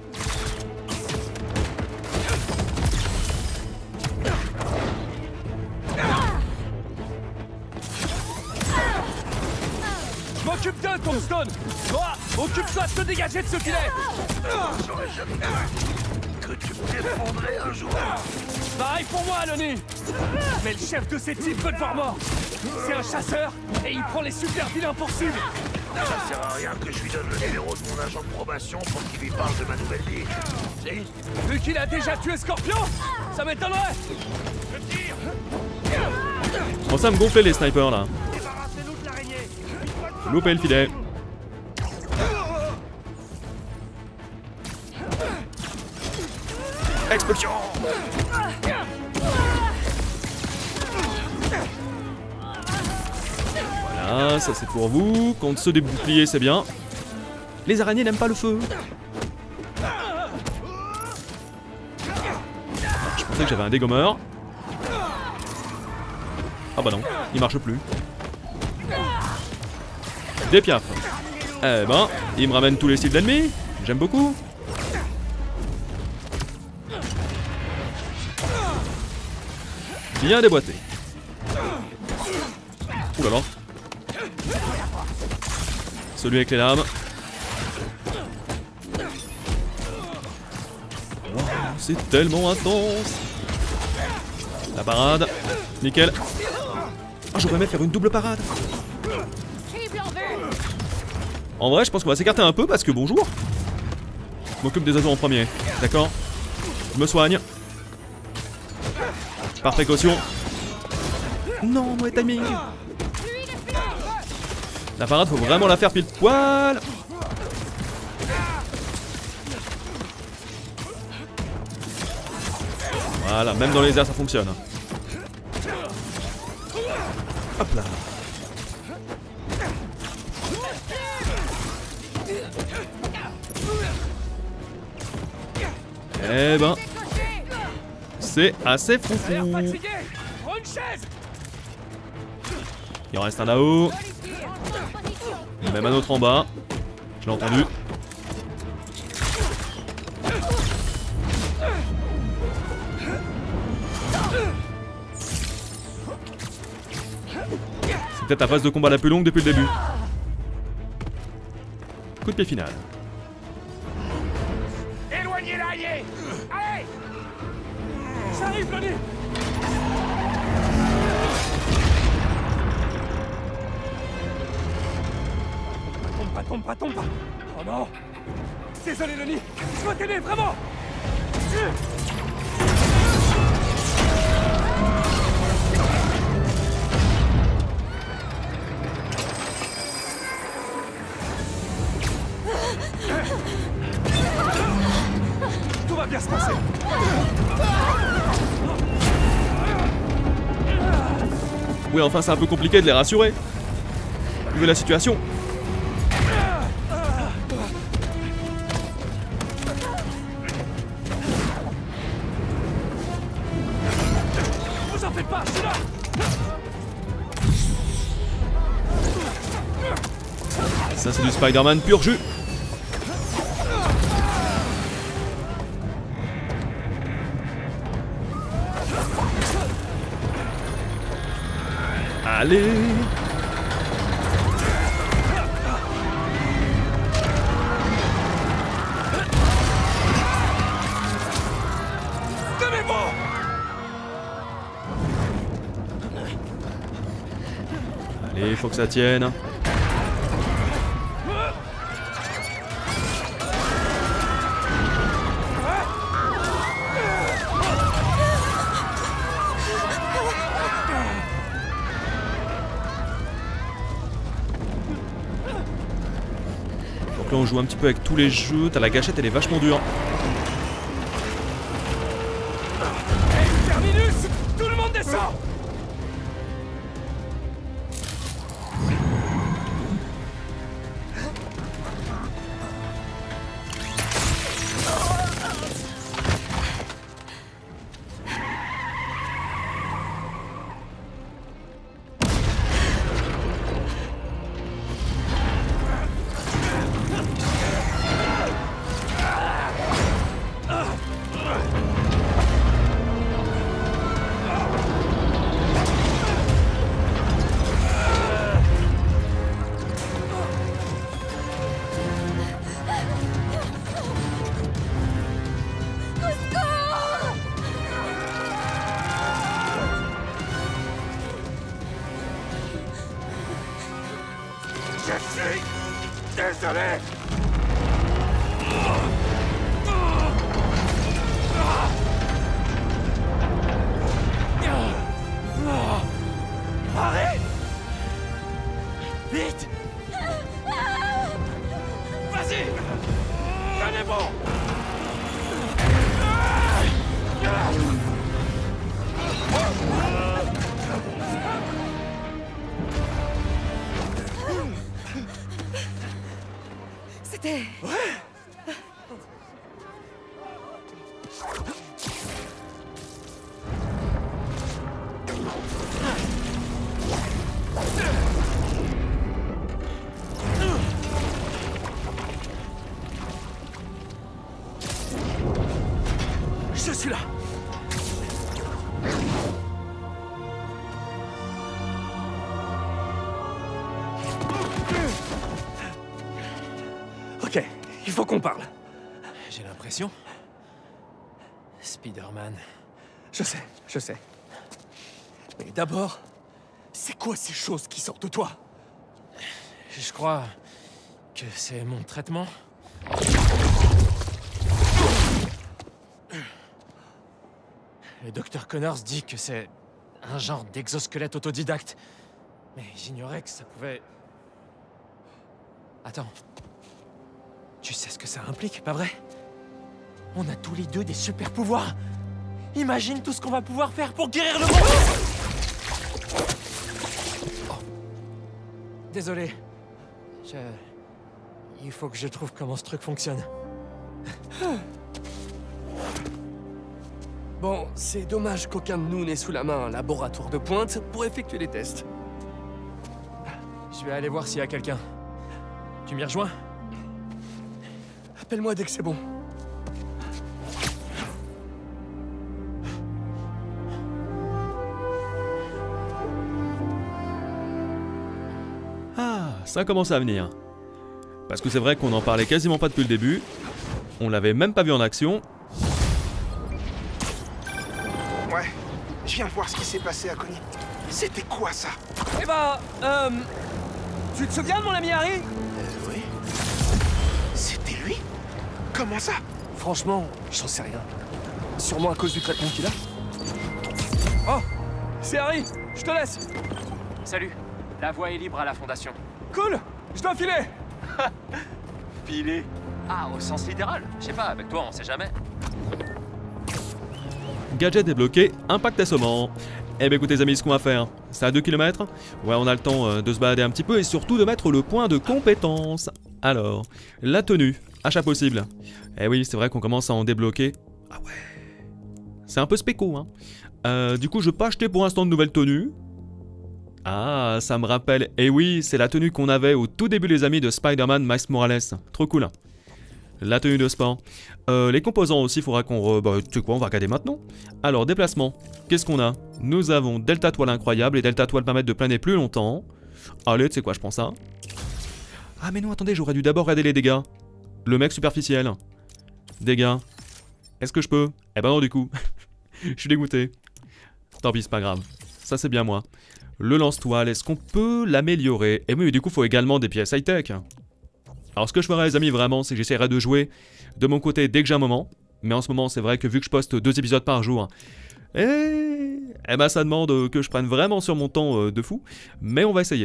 Je m'occupe d'eux, Tombstone. Toi, occupe-toi de te dégager de ce filet. J'aurais jamais cru que tu me défendrais un jour. Pareil pour moi, Lonnie. Mais le chef de ces types veut te voir mort. C'est un chasseur et il prend les super vilains pour cible. Ça sert à rien que je lui donne le numéro de mon agent de probation pour qu'il lui parle de ma nouvelle vie. Si? Vu qu'il a déjà tué Scorpion, ça m'étonnerait. Je tire. Bon, ça me gonfler les snipers là. Débarrassez-nous de l'araignée. Loupé le filet. Explosion. Voilà, ça c'est pour vous. Contre ceux des boucliers, c'est bien. Les araignées n'aiment pas le feu. Je pensais que j'avais un dégommeur. Ah bah non, il marche plus. Des piafs. Eh ben, il me ramène tous les styles d'ennemis. J'aime beaucoup. Bien déboîté. Ouh là là. Celui avec les lames. Wow, c'est tellement intense. La parade. Nickel. Ah, j'aurais aimé faire une double parade. En vrai, je pense qu'on va s'écarter un peu parce que bonjour. Je m'occupe des oiseaux en premier. D'accord. Je me soigne. Par précaution. Non, mauvais timing. La parade, faut vraiment la faire pile poil. Voilà, même dans les airs, ça fonctionne. Hop là. Eh ben, c'est assez foufou. Il en reste un là-haut. Même un autre en bas. Je l'ai entendu. C'est peut-être la phase de combat la plus longue depuis le début. Coup de pied final. Éloignez l'araignée. Allez. J'arrive, Lonnie. Tombe pas, tombe pas, tombe pas. Oh non. Désolé, Lonnie. Je dois t'aider, vraiment. Tout va bien se passer. Oui, enfin, c'est un peu compliqué de les rassurer. Vu la situation. Vous en faites pas, je suis là. Ça, c'est du Spider-Man pur jus. Allez. Allez, faut que ça tienne. On on joue un petit peu avec tous les jeux. T'as la gâchette, elle est vachement dure. Hey, Terminus! Tout le monde descend! Je suis désolé. Arrête! Vite! Vas-y! Tenez bon! C'était... Je suis là! Ok, il faut qu'on parle. J'ai l'impression... Spider-Man... Je sais, je sais. Mais d'abord, c'est quoi ces choses qui sortent de toi? Je crois... que c'est mon traitement. Le docteur Connors dit que c'est un genre d'exosquelette autodidacte. Mais j'ignorais que ça pouvait... Attends. Tu sais ce que ça implique, pas vrai? On a tous les deux des super pouvoirs. Imagine tout ce qu'on va pouvoir faire pour guérir le monde. Oh. Désolé. Je... Il faut que je trouve comment ce truc fonctionne. Bon, c'est dommage qu'aucun de nous n'ait sous la main un laboratoire de pointe pour effectuer les tests. Je vais aller voir s'il y a quelqu'un. Tu m'y rejoins? Appelle-moi dès que c'est bon. Ah, ça commence à venir. Parce que c'est vrai qu'on n'en parlait quasiment pas depuis le début. On l'avait même pas vu en action. Ouais, je viens de voir ce qui s'est passé à Connie. C'était quoi ça? Eh ben, euh... Tu te souviens de mon ami Harry? Euh, oui. C'était lui? Comment ça? Franchement, j'en sais rien. Sûrement à cause du traitement qu'il a. Oh! C'est Harry! Je te laisse! Salut. La voie est libre à la Fondation. Cool! Je dois filer! Filer? Ah, au sens littéral. Je sais pas, avec toi, on sait jamais. Gadget débloqué, impact assommant. Eh bien écoutez les amis, ce qu'on va faire, c'est à deux kilomètres. Ouais, on a le temps euh, de se balader un petit peu et surtout de mettre le point de compétence. Alors, la tenue, achat possible. Eh oui, c'est vrai qu'on commence à en débloquer. Ah ouais. C'est un peu spéco, hein. Euh, du coup, je peux pas acheter pour l'instant de nouvelles tenues. Ah, ça me rappelle. Eh oui, c'est la tenue qu'on avait au tout début les amis de Spider-Man Miles Morales. Trop cool. La tenue de sport. Euh, les composants aussi, il faudra qu'on... Re... Bah, tu sais quoi, on va regarder maintenant. Alors, déplacement. Qu'est-ce qu'on a? Nous avons Delta Toile incroyable et Delta Toile permettent de planer plus longtemps. Allez, tu sais quoi, je prends ça. Ah, mais non, attendez, j'aurais dû d'abord regarder les dégâts. Le mec superficiel. Dégâts. Est-ce que je peux? Eh ben non, du coup. Je suis dégoûté. Tant pis, c'est pas grave. Ça, c'est bien moi. Le lance-toile, est-ce qu'on peut l'améliorer? Et oui, mais du coup, il faut également des pièces high-tech. Alors ce que je ferai les amis vraiment, c'est que j'essaierai de jouer de mon côté dès que j'ai un moment. Mais en ce moment c'est vrai que vu que je poste deux épisodes par jour, et... eh ben ça demande que je prenne vraiment sur mon temps euh, de fou. Mais on va essayer.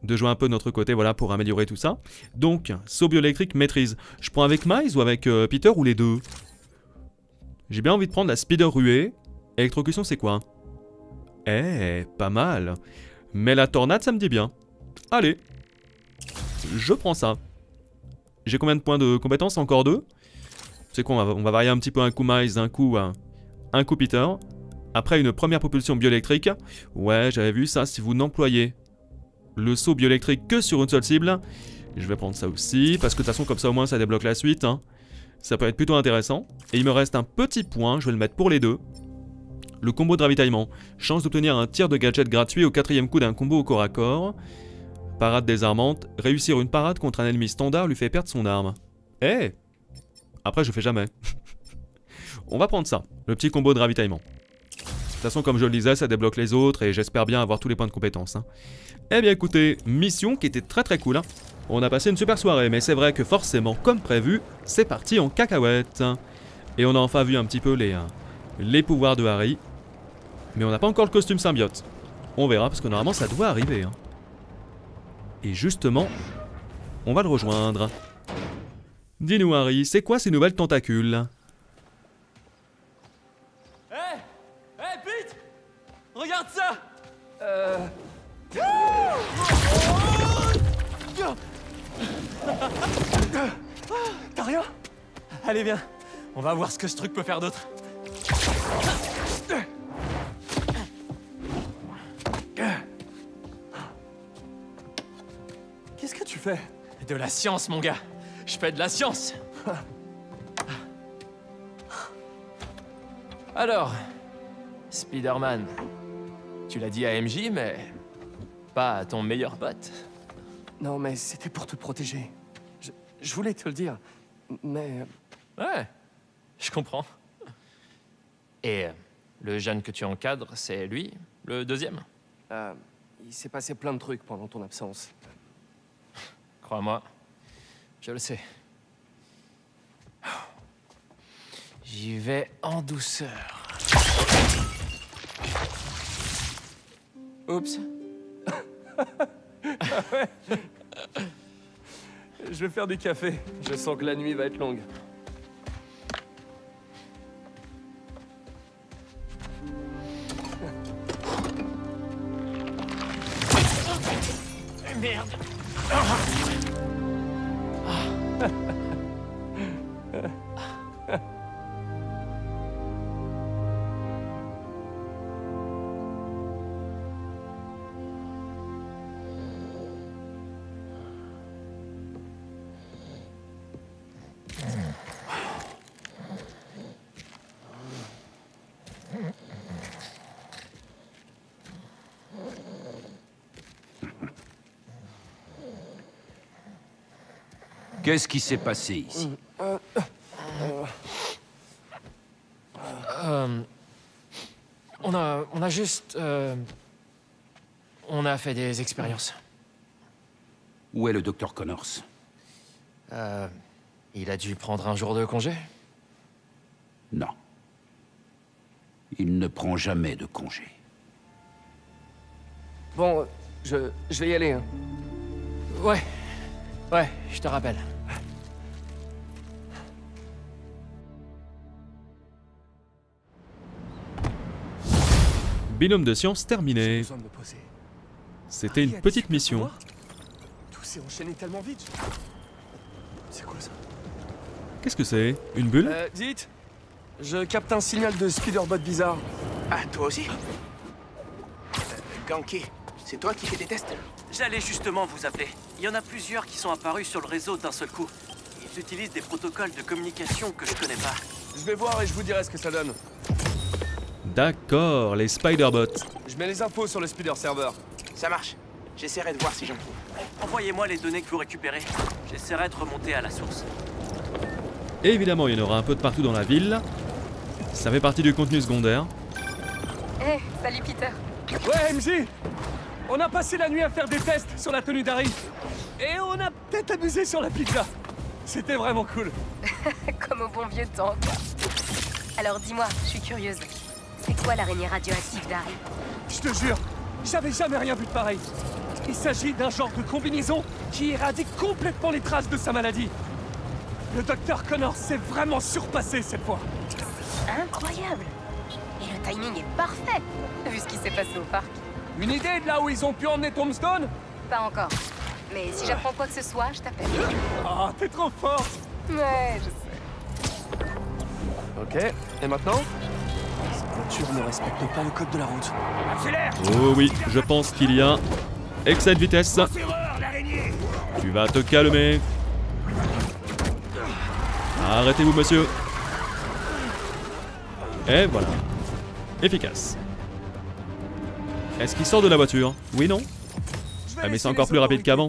de jouer un peu de notre côté, voilà, pour améliorer tout ça. Donc, saut bioélectrique, maîtrise. Je prends avec Miles ou avec euh, Peter ou les deux? J'ai bien envie de prendre la speeder ruée. Électrocution, c'est quoi? Eh, pas mal. Mais la tornade, ça me dit bien. Allez. Je prends ça. J'ai combien de points de compétence? Encore deux. C'est quoi, on va, on va varier un petit peu un coup Miles, un coup, un, un coup Peter. Après, une première propulsion bioélectrique. Ouais, j'avais vu ça, si vous n'employez le saut bioélectrique que sur une seule cible. Je vais prendre ça aussi, parce que de toute façon, comme ça, au moins, ça débloque la suite. Hein. Ça peut être plutôt intéressant. Et il me reste un petit point, je vais le mettre pour les deux. Le combo de ravitaillement. Chance d'obtenir un tir de gadget gratuit au quatrième coup d'un combo au corps à corps. Parade désarmante. Réussir une parade contre un ennemi standard lui fait perdre son arme. Eh hey. Après, je fais jamais. On va prendre ça, le petit combo de ravitaillement. De toute façon, comme je le disais, ça débloque les autres et j'espère bien avoir tous les points de compétence. Hein. Eh bien écoutez, mission qui était très très cool. Hein. On a passé une super soirée, mais c'est vrai que forcément, comme prévu, c'est parti en cacahuète. Et on a enfin vu un petit peu les, euh, les pouvoirs de Harry. Mais on n'a pas encore le costume symbiote. On verra, parce que normalement ça doit arriver. Hein. Et justement, on va le rejoindre. Dis-nous Harry, c'est quoi ces nouvelles tentacules? Hé hey hey, Pete, regarde ça. Euh... T'as rien? Allez viens, on va voir ce que ce truc peut faire d'autre. Qu'est-ce que tu fais? De la science, mon gars. Je fais de la science. Alors, Spider-Man, tu l'as dit à M J, mais pas à ton meilleur pote. Non, mais c'était pour te protéger. Je, je voulais te le dire, mais... Ouais, je comprends. Et le jeune que tu encadres, c'est lui, le deuxième? euh, Il s'est passé plein de trucs pendant ton absence. Crois-moi, je le sais. J'y vais en douceur. Oups. Je vais faire du café. Je sens que la nuit va être longue. Merde. Qu'est-ce qui s'est passé ici? euh, euh, on a... on a juste... Euh, on a fait des expériences. Où est le docteur Connors? Euh... Il a dû prendre un jour de congé? Non. Il ne prend jamais de congé. Bon, je, je vais y aller. Hein. Ouais. Ouais, je te rappelle. Binôme de science terminé. C'était une petite mission. Tout s'est enchaîné tellement vite. C'est quoi ça? Qu'est-ce que c'est? Une bulle? Euh, dites, je capte un signal de Spider-Bot bizarre. Ah, toi aussi? euh, Ganke, c'est toi qui fais des tests? J'allais justement vous appeler. Il y en a plusieurs qui sont apparus sur le réseau d'un seul coup. Ils utilisent des protocoles de communication que je connais pas. Je vais voir et je vous dirai ce que ça donne. D'accord, les Spider-Bots. Je mets les infos sur le Spider Server. Ça marche. J'essaierai de voir si j'en trouve. Envoyez-moi les données que vous récupérez. J'essaierai de remonter à la source. Et évidemment, il y en aura un peu de partout dans la ville. Ça fait partie du contenu secondaire. Hé, hey, salut Peter. Ouais, M J! On a passé la nuit à faire des tests sur la tenue d'Harry. Et on a peut-être abusé sur la pizza. C'était vraiment cool. Comme au bon vieux temps, quoi. Alors dis-moi, je suis curieuse. C'est quoi l'araignée radioactive d'Harry? Je te jure, j'avais jamais rien vu de pareil. Il s'agit d'un genre de combinaison qui éradique complètement les traces de sa maladie. Le docteur Connors s'est vraiment surpassé cette fois. Incroyable. Et le timing est parfait, vu ce qui s'est passé au parc. Une idée de là où ils ont pu emmener Tombstone? Pas encore. Mais si j'apprends quoi que ce soit, je t'appelle. Ah, t'es trop forte. Ouais, je sais. Ok, et maintenant? Cette voiture ne respecte pas le code de la route. Accélère! Oh oui, je pense qu'il y a excès de vitesse. Tu vas te calmer. Arrêtez-vous, monsieur. Et voilà. Efficace. Est-ce qu'il sort de la voiture? Oui, non? Ah, mais c'est encore plus rapide qu'avant.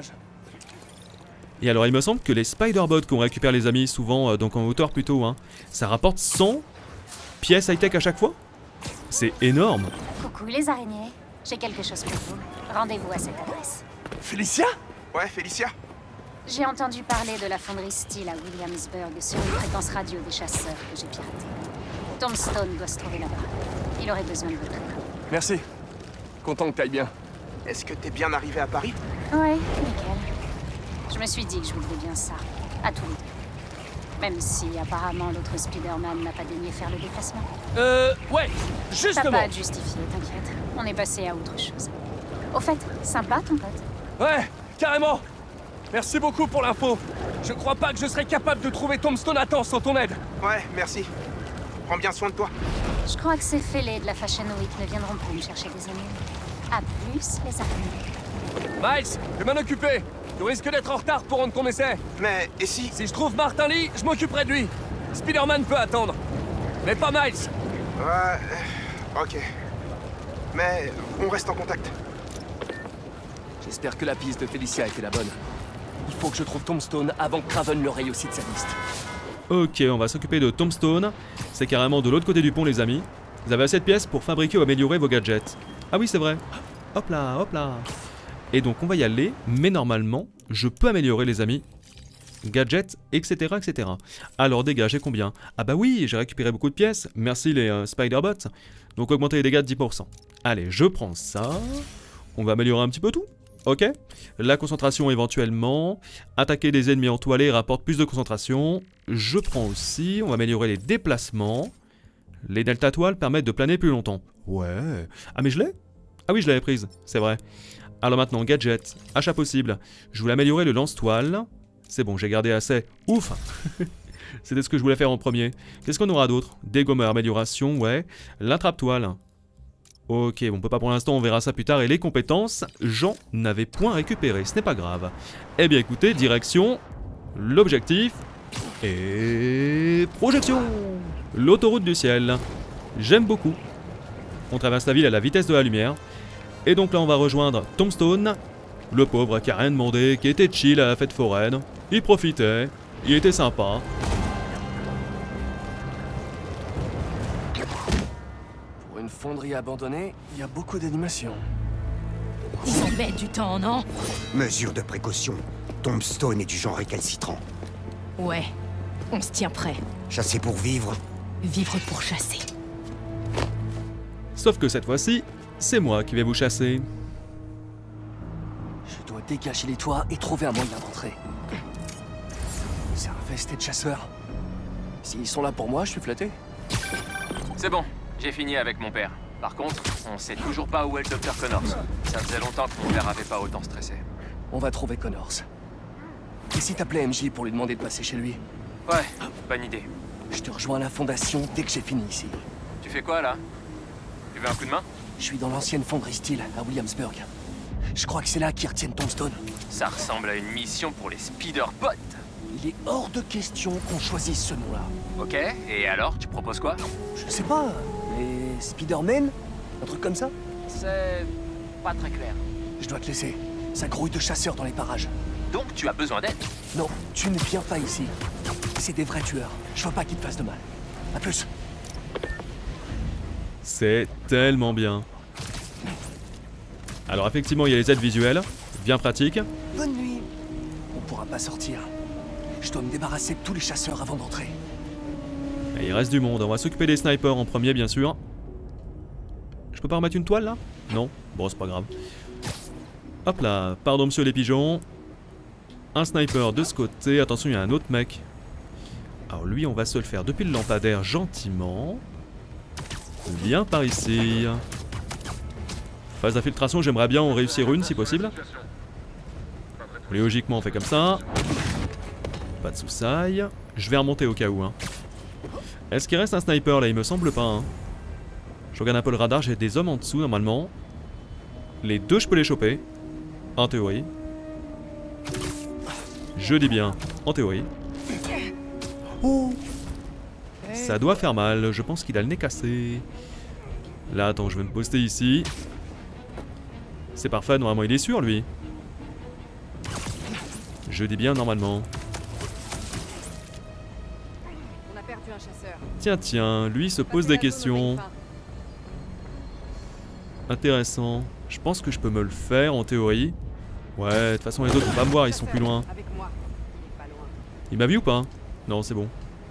Et alors, il me semble que les Spider-Bots qu'on récupère les amis, souvent, euh, donc en hauteur plutôt, hein, ça rapporte cent pièces high-tech à chaque fois? C'est énorme. Coucou les araignées, j'ai quelque chose pour vous. Rendez-vous à cette adresse. Félicia? Ouais, Félicia. J'ai entendu parler de la fonderie Steel à Williamsburg sur une fréquence radio des chasseurs que j'ai piratée. Tombstone doit se trouver là-bas. Il aurait besoin de votre aide. Merci. Content que t'ailles bien. Est-ce que t'es bien arrivé à Paris? Ouais, nickel. Je me suis dit que je vous devais bien ça. À tous les deux. Même si apparemment l'autre Spider-Man n'a pas daigné faire le déplacement. Euh, ouais, justement. T'as pas à te justifier, t'inquiète. On est passé à autre chose. Au fait, sympa ton pote. Ouais, carrément. Merci beaucoup pour l'info. Je crois pas que je serais capable de trouver Tombstone à temps sans ton aide. Ouais, merci. Prends bien soin de toi. Je crois que ces fêlés de la Fashion Week ne viendront plus me chercher des amis. À plus, les araignées. Miles, je vais m'en occuper. Tu risques d'être en retard pour rendre ton essai. Mais, et si... Si je trouve Martin Lee, je m'occuperai de lui. Spider-Man peut attendre. Mais pas Miles. Ouais... Ok. Mais, on reste en contact. J'espère que la piste de Félicia était la bonne. Il faut que je trouve Tombstone avant que Kraven le raye aussi de sa liste. Ok, on va s'occuper de Tombstone. C'est carrément de l'autre côté du pont, les amis. Vous avez assez de pièces pour fabriquer ou améliorer vos gadgets. Ah oui, c'est vrai. Hop là, hop là. Et donc, on va y aller. Mais normalement, je peux améliorer, les amis. Gadgets, et cetera, et cetera. Alors, dégâts, j'ai combien? Ah bah oui, j'ai récupéré beaucoup de pièces. Merci les euh, Spider-Bots. Donc, augmenter les dégâts de dix pour cent. Allez, je prends ça. On va améliorer un petit peu tout. Ok. La concentration éventuellement. Attaquer des ennemis entoilés rapporte plus de concentration. Je prends aussi. On va améliorer les déplacements. Les delta toiles permettent de planer plus longtemps. Ouais. Ah mais je l'ai? Ah oui, je l'avais prise. C'est vrai. Alors maintenant, gadget. Achat possible. Je voulais améliorer le lance-toile. C'est bon, j'ai gardé assez. Ouf. C'était ce que je voulais faire en premier. Qu'est-ce qu'on aura d'autre? Dégommeur, amélioration, ouais. L'attrape-toile. Ok, bon, on peut pas pour l'instant, on verra ça plus tard. Et les compétences, j'en avais point récupéré, ce n'est pas grave. Eh bien écoutez, direction, l'objectif, et projection. L'autoroute du ciel. J'aime beaucoup. On traverse la ville à la vitesse de la lumière. Et donc là, on va rejoindre Tombstone, le pauvre qui a rien demandé, qui était chill à la fête foraine. Il profitait, il était sympa. Fonderie abandonnée, il y a beaucoup d'animation. Ils en mettent du temps, non? Mesure de précaution. Tombstone est du genre récalcitrant. Ouais, on se tient prêt. Chasser pour vivre. Vivre pour chasser. Sauf que cette fois-ci, c'est moi qui vais vous chasser. Je dois dégager les toits et trouver un moyen d'entrer. C'est infesté de chasseurs. S'ils sont là pour moi, je suis flatté. C'est bon. J'ai fini avec mon père. Par contre, on sait toujours pas où est le docteur Connors. Ça faisait longtemps que mon père avait pas autant stressé. On va trouver Connors. Et si t'appelais M J pour lui demander de passer chez lui? Ouais, bonne idée. Je te rejoins à la fondation dès que j'ai fini ici. Tu fais quoi là? Tu veux un coup de main? Je suis dans l'ancienne fonderie Steel à Williamsburg. Je crois que c'est là qu'ils retiennent Tombstone. Ça ressemble à une mission pour les Spider-Bots. Il est hors de question qu'on choisisse ce nom-là. Ok, et alors, tu proposes quoi? Je sais pas, les Spider-Man? Un truc comme ça? C'est pas très clair. Je dois te laisser. Ça grouille de chasseurs dans les parages. Donc tu as besoin d'aide? Non, tu ne viens pas ici. C'est des vrais tueurs. Je veux pas qu'ils te fassent de mal. À plus. C'est tellement bien. Alors effectivement, il y a les aides visuelles. Bien pratique. Bonne nuit. On pourra pas sortir. Je dois me débarrasser de tous les chasseurs avant d'entrer. Et il reste du monde. On va s'occuper des snipers en premier, bien sûr. Je peux pas remettre une toile, là? Non? Bon, c'est pas grave. Hop là, pardon monsieur les pigeons. Un sniper de ce côté, attention il y a un autre mec. Alors lui on va se le faire depuis le lampadaire gentiment. Viens par ici. Phase d'infiltration, j'aimerais bien en réussir une si possible. Logiquement on fait comme ça. Pas de soussaille. Je vais remonter au cas où. Hein. Est-ce qu'il reste un sniper là? Il me semble pas. Hein. Je regarde un peu le radar, j'ai des hommes en dessous normalement. Les deux je peux les choper. En théorie. Je dis bien, en théorie. Ça doit faire mal, je pense qu'il a le nez cassé. Là, attends, je vais me poster ici. C'est parfait, normalement il est sûr lui. Je dis bien normalement. On a perdu un chasseur. Tiens, tiens, lui se pose des questions. Intéressant. Je pense que je peux me le faire en théorie. Ouais, de toute façon les autres vont pas me voir, ils sont plus loin. Il m'a vu ou pas? Non, c'est bon.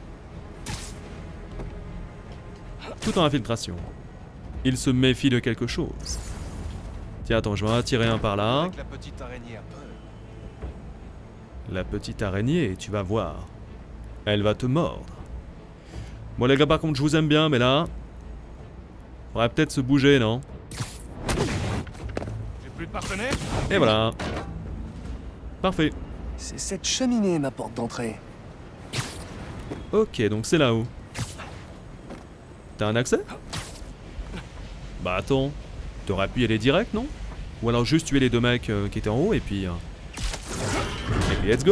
Tout en infiltration. Il se méfie de quelque chose. Tiens, attends, je vais en attirer un par là. La petite araignée a peur. La petite araignée, tu vas voir. Elle va te mordre. Bon les gars, par contre, je vous aime bien, mais là... faudrait peut-être se bouger, non? J'ai plus de partenaires. Et voilà. Parfait. C'est cette cheminée ma porte d'entrée. Ok, donc c'est là-haut. T'as un accès? Bah attends, t'aurais pu y aller direct, non? Ou alors juste tuer les deux mecs euh, qui étaient en haut et puis... Euh... Et puis let's go.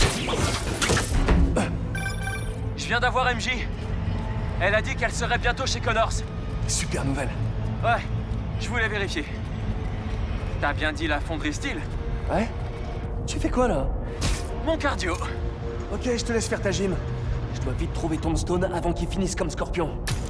Je viens d'avoir M J. Elle a dit qu'elle serait bientôt chez Connors. Super nouvelle. Ouais, je voulais vérifier. T'as bien dit la fonderie style? Ouais? Tu fais quoi là? Mon cardio. Ok, je te laisse faire ta gym. Je dois vite trouver Tombstone avant qu'il finisse comme Scorpion.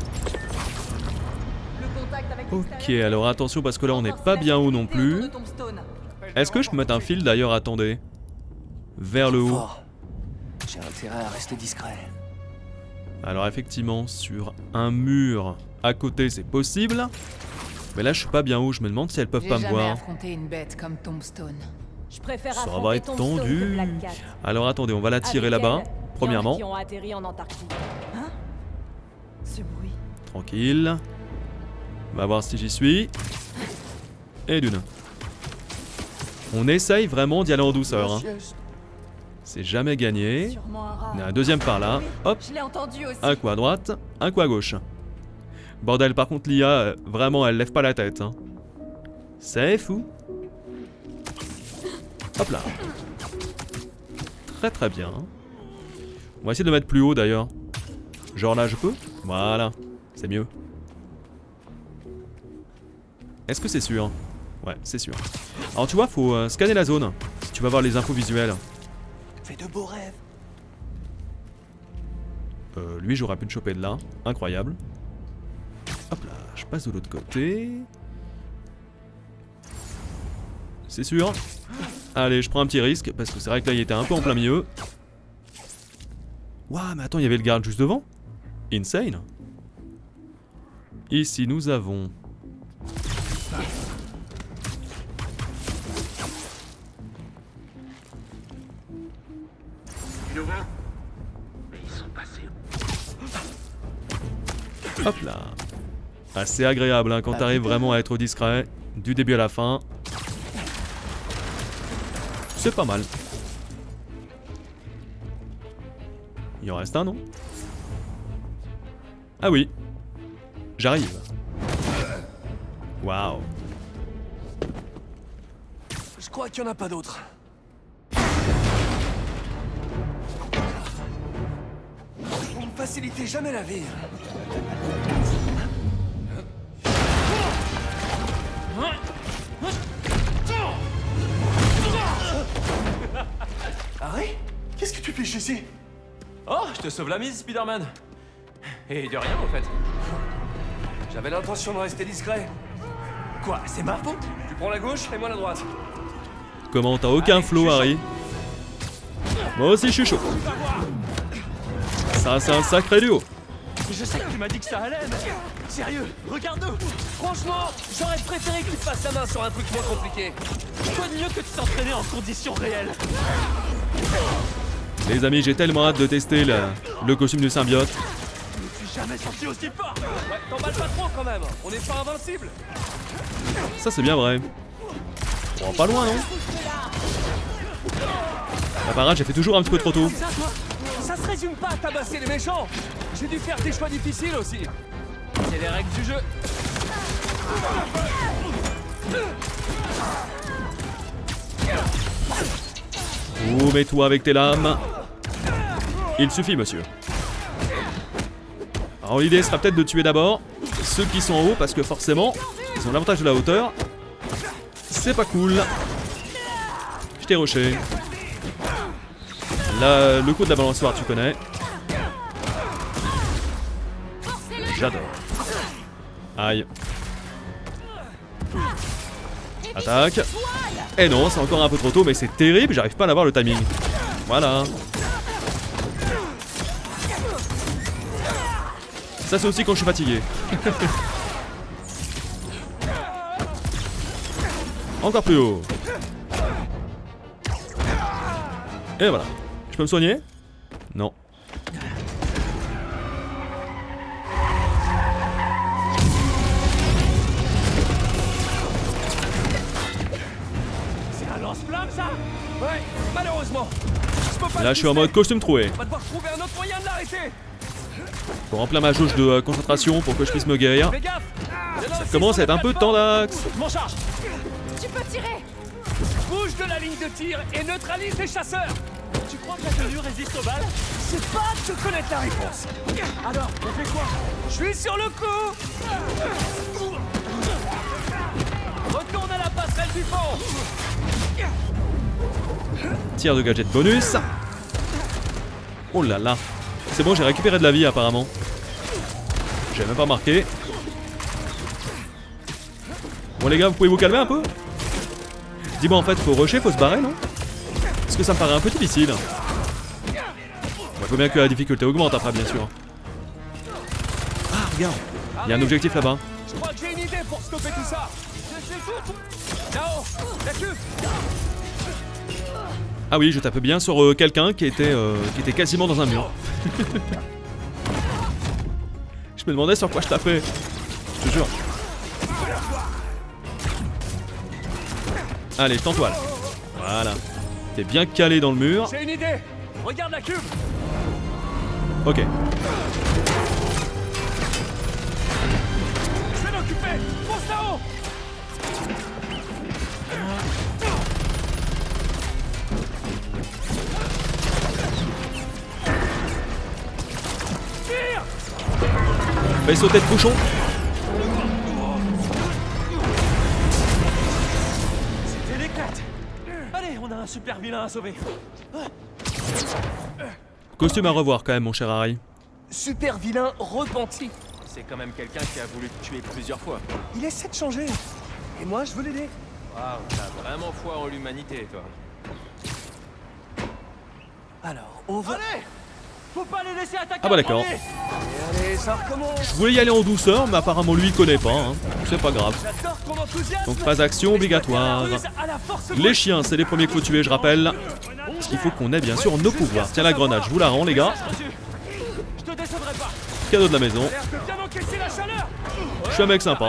Ok, alors attention parce que là on n'est pas bien haut non plus. Est-ce que je peux mettre un fil d'ailleurs? Attendez. Vers le haut. J'ai intérêt à rester discret. Alors effectivement, sur un mur à côté c'est possible. Mais là je suis pas bien haut, je me demande si elles peuvent pas me voir. J'ai jamais affronté une bête comme Tombstone. Je préfère Ça va être tendu. Alors attendez, on va la tirer là-bas, premièrement. Qui ont atterri en Antarctique. Hein? Ce bruit. Tranquille. On va voir si j'y suis. Et d'une. On essaye vraiment d'y aller en douceur. Hein. C'est jamais gagné. On a un deuxième par là. Hop. Un coup à droite, un coup à gauche. Bordel, par contre l'I A, vraiment elle lève pas la tête. Hein. C'est fou. Hop là. Très très bien. On va essayer de le mettre plus haut d'ailleurs. Genre là je peux? Voilà. C'est mieux. Est-ce que c'est sûr? Ouais, c'est sûr. Alors tu vois, faut euh, scanner la zone. Si tu vas voir les infos visuelles. Fais de beaux rêves. Euh, lui j'aurais pu le choper de là. Incroyable. Hop là, je passe de l'autre côté. C'est sûr. Allez, je prends un petit risque, parce que c'est vrai que là il était un peu en plein milieu. Ouah, mais attends, il y avait le garde juste devant. Insane. Ici nous avons... Hop là. Assez agréable hein, quand t'arrives vraiment à être discret. Du début à la fin. C'est pas mal. Il en reste un, non? Ah oui. J'arrive. Waouh. Je crois qu'il n'y en a pas d'autres. Vous ne facilitez jamais la vie. Harry? Qu'est-ce que tu fais ici? Oh, je te sauve la mise, Spider-Man. Et de rien, en fait. J'avais l'intention de rester discret. Quoi, c'est ma faute? Tu prends la gauche et moi la droite. Comment t'as aucun flow, Harry? Moi aussi, je suis chaud. Ça, c'est un sacré duo. Je sais que tu m'as dit que ça allait, mais... Sérieux, regarde-nous. Franchement, j'aurais préféré que tu te fasses la main sur un truc moins compliqué. Quoi de mieux que de s'entraîner en conditions réelles? Les amis, j'ai tellement hâte de tester le, le costume du symbiote. Je me suis jamais senti aussi fort. Ouais, t'emballes pas trop quand même. On n'est pas invincible. Ça, c'est bien vrai. Bon, pas loin, non? La parade, j'ai fait toujours un petit peu trop tôt. Ça, toi, ça se résume pas à tabasser les méchants. J'ai dû faire des choix difficiles aussi. C'est les règles du jeu. Oh, mets-toi avec tes lames. Il suffit, monsieur. Alors l'idée sera peut-être de tuer d'abord ceux qui sont en haut, parce que forcément, ils ont l'avantage de la hauteur. C'est pas cool. Je t'ai rushé. Là, le coup de la balançoire, tu connais. J'adore. Aïe. Attaque. Et non, c'est encore un peu trop tôt, mais c'est terrible, j'arrive pas à avoir le timing. Voilà. Ça, c'est aussi quand je suis fatigué. Encore plus haut. Et voilà. Je peux me soigner? Non. C'est un lance-flamme, ça? Ouais, malheureusement. Je peux pas. Là, je suis en mode costume troué. On va devoir trouver un autre moyen de l'arrêter. Faut remplir ma jauge de euh, concentration pour que je puisse me guérir. Ça commence à être un peu tendax. M'en charge. Tu peux tirer. Bouge de la ligne de tir et neutralise les chasseurs. Tu crois que la tenue résiste aux balles? C'est pas de connaître la réponse. Alors, on fait quoi? Je suis sur le coup. Retourne à la passerelle du fond. Tir de gadget bonus. Oh là là. C'est bon, j'ai récupéré de la vie apparemment. J'ai même pas marqué. Bon les gars, vous pouvez vous calmer un peu? Dis-moi en fait, faut rusher, faut se barrer, non? Parce que ça me paraît un peu difficile. Il faut bien que la difficulté augmente après, bien sûr. Ah, regarde, il y a un objectif là-bas. Je crois que j'ai une idée pour stopper tout ça. Là-haut, là-dessus. Ah oui, je tape bien sur euh, quelqu'un qui était euh, qui était quasiment dans un mur. Je me demandais sur quoi je tapais. Je te jure. Allez, je t'entoile. Voilà. T'es bien calé dans le mur. J'ai une idée. Regarde la cube. Ok. Je vais m'occuper. Fonce là-haut. Fais sauter de cochon. C'était l'éclate. Allez, on a un super vilain à sauver. Costume à revoir quand même, mon cher Harry. Super vilain repenti. C'est quand même quelqu'un qui a voulu te tuer plusieurs fois. Il essaie de changer. Et moi, je veux l'aider. Waouh, t'as vraiment foi en l'humanité, toi. Alors, on va... Allez! Faut pas les laisser attaquer. Ah bah d'accord. Allez, ça recommence. Je voulais y aller en douceur, mais apparemment lui il connaît pas, hein. C'est pas grave. Donc phase action obligatoire. Les chiens, c'est les premiers qu'il faut tuer, je rappelle. Parce qu'il faut qu'on ait bien sûr nos pouvoirs. Tiens la grenade, je vous la rends les gars. Cadeau de la maison. Je suis un mec sympa.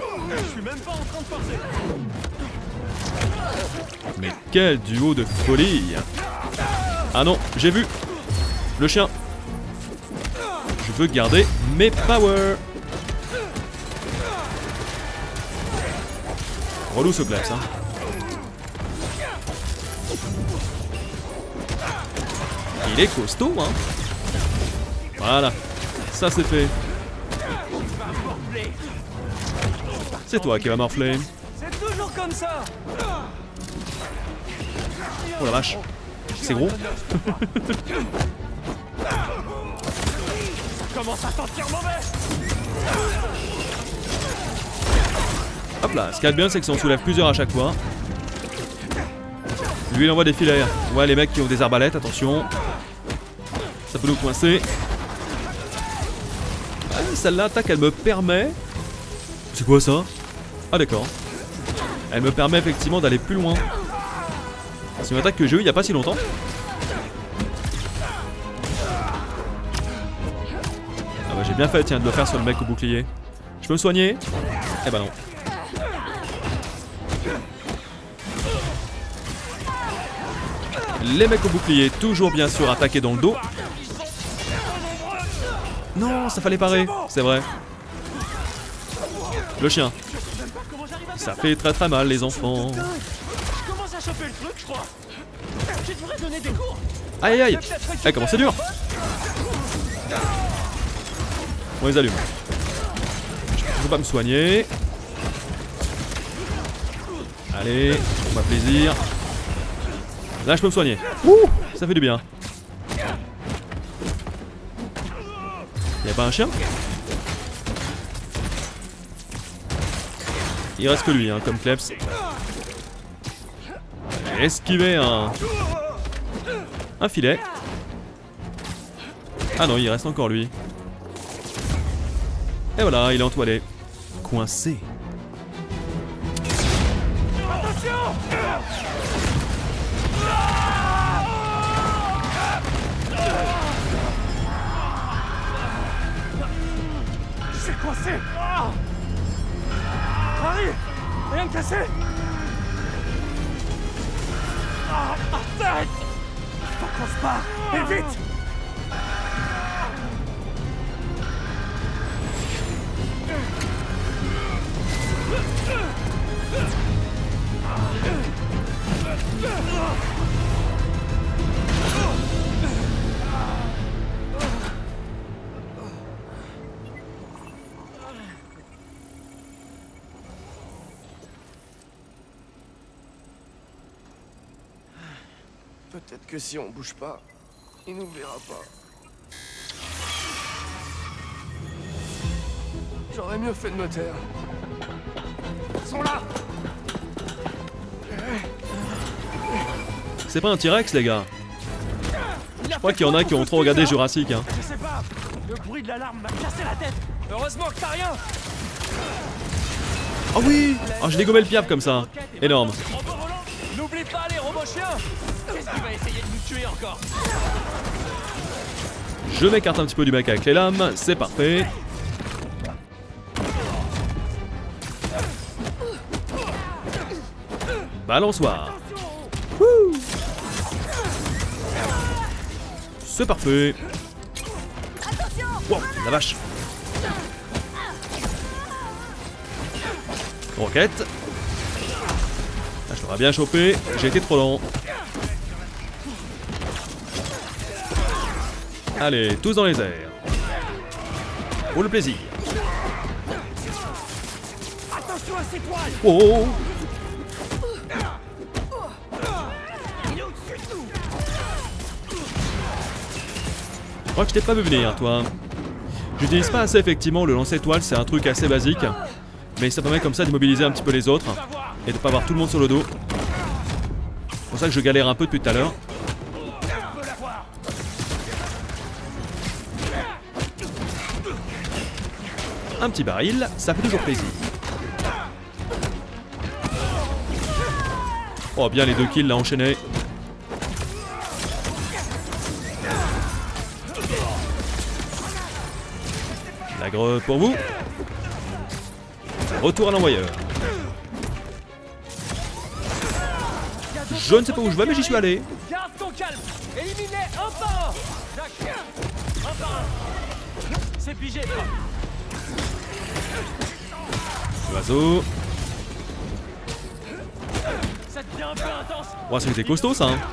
Mais quel duo de folie. Ah non, j'ai vu. Le chien. Je veux garder mes powers. Relou ce glace, hein. Il est costaud, hein. Voilà. Ça c'est fait. C'est toi qui vas morfler. C'est toujours comme ça. Oh la vache. C'est gros. Ça commence à sentir mauvais. Hop là, ce qu'il y a de bien c'est que si on soulève plusieurs à chaque fois. Lui il envoie des filets. Ouais, les mecs qui ont des arbalètes, attention. Ça peut nous coincer. celle-là, attaque, elle me permet... C'est quoi ça? Ah d'accord. Elle me permet effectivement d'aller plus loin. C'est une attaque que j'ai eue il n'y a pas si longtemps. Ah bah j'ai bien fait tiens de le faire sur le mec au bouclier. Je peux me soigner? Eh bah non. Les mecs au bouclier, toujours bien sûr attaqués dans le dos. Non, ça fallait parer, c'est vrai. Le chien. Ça fait très très mal les enfants. Commence à choper le truc, je crois. Tu devrais donner des cours. Aïe aïe. Eh comment c'est dur. On les allume. Je peux pas me soigner. Allez, fais-moi plaisir. Là je peux me soigner. Ouh, ça fait du bien. Y'a pas un chien? Il reste que lui, hein, comme Kleps. J'ai esquivé un... un filet. Ah non, il reste encore lui. Et voilà, il est entoilé. Coincé. Attention! C'est coincé! Ah Harry! Rien de cassé! Ah, arrête! Faut qu'on se barre! Et vite! Peut-être que si on bouge pas, il nous verra pas. J'aurais mieux fait de me taire. Ils sont là! C'est pas un T-Rex les gars. Je crois qu'il y en a qui ont trop regardé Jurassic hein. Je sais pas, le bruit de l'alarme m'a cassé la tête. Heureusement que t'as rien. Ah oui. Oh j'ai dégommé le piaf comme ça. Énorme. N'oublie pas les robots chiens. Qu'est-ce qu'il va essayer de nous tuer encore? Je m'écarte un petit peu du mec avec les lames, c'est parfait. Balançoire. Wouh. C'est parfait. Wow, la vache. Roquette. Là, je l'aurais bien chopé, j'ai été trop lent. Allez, tous dans les airs. Pour le plaisir. Attention à ces toiles. Oh. Je crois que je t'ai pas vu venir, toi. J'utilise pas assez effectivement le lancer-toile, c'est un truc assez basique. Mais ça permet comme ça d'immobiliser un petit peu les autres. Et de pas avoir tout le monde sur le dos. C'est pour ça que je galère un peu depuis tout à l'heure. Un petit baril, ça fait toujours plaisir. Oh bien les deux kills là enchaînés. La greu pour vous. Retour à l'envoyeur. Je ne sais pas où je vais mais j'y suis allé. Garde ton calme. Élimine-les un par un. Jack. Un par un. C'est pigé. L'oiseau. Ça devient un peu intense. Oh, c'était costaud ça hein.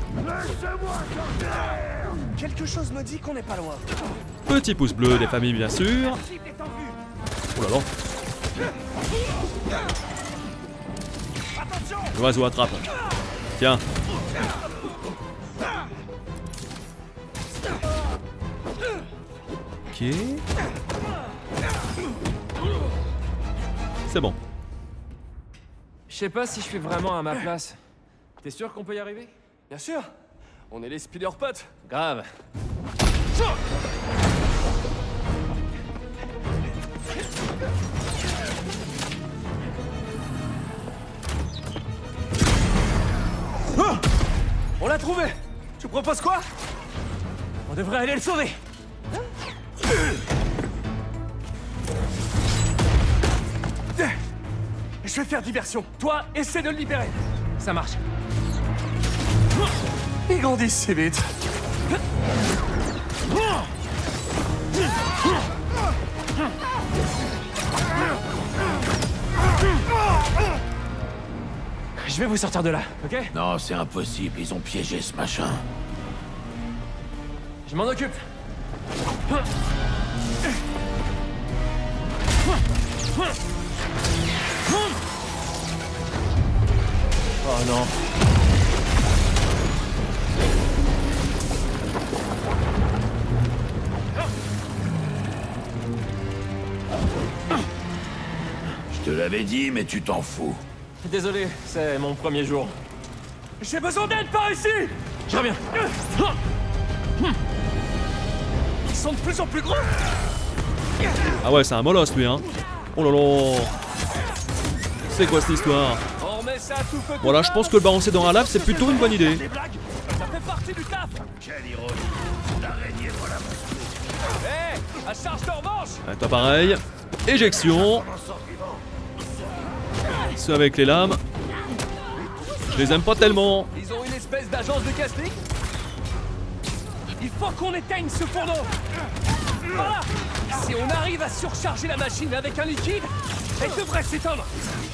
Quelque chose me dit qu'on n'est pas loin. Petit pouce bleu des familles bien sûr. Oh là là. L'oiseau attrape. Tiens. Ok. C'est bon. Je sais pas si je suis vraiment à ma place. T'es sûr qu'on peut y arriver? Bien sûr. On est les speeder potes. Grave. Oh, on l'a trouvé. Tu proposes quoi? On devrait aller le sauver. Je vais faire diversion. Toi, essaie de le libérer. Ça marche. Il grandit si vite. Je vais vous sortir de là, ok? Non, c'est impossible. Ils ont piégé ce machin. Je m'en occupe. Oh non. Je te l'avais dit, mais tu t'en fous. Désolé, c'est mon premier jour. J'ai besoin d'aide par ici. Je reviens. Ils sont de plus en plus gros. Ah ouais, c'est un molosse lui, hein. Oh là là. C'est quoi cette histoire? Voilà, je pense que le balancer dans la lave, c'est plutôt une bonne idée. Ça fait partie du taf. Quelle ironie. L'araignée voilà mon Hé, à charge de revanche. Ah, toi pareil. Éjection. Ceux avec les lames. Je les aime pas tellement. Ils ont une espèce d'agence de casting. Il faut qu'on éteigne ce fourneau. Voilà. Si on arrive à surcharger la machine avec un liquide, elle devrait s'éteindre.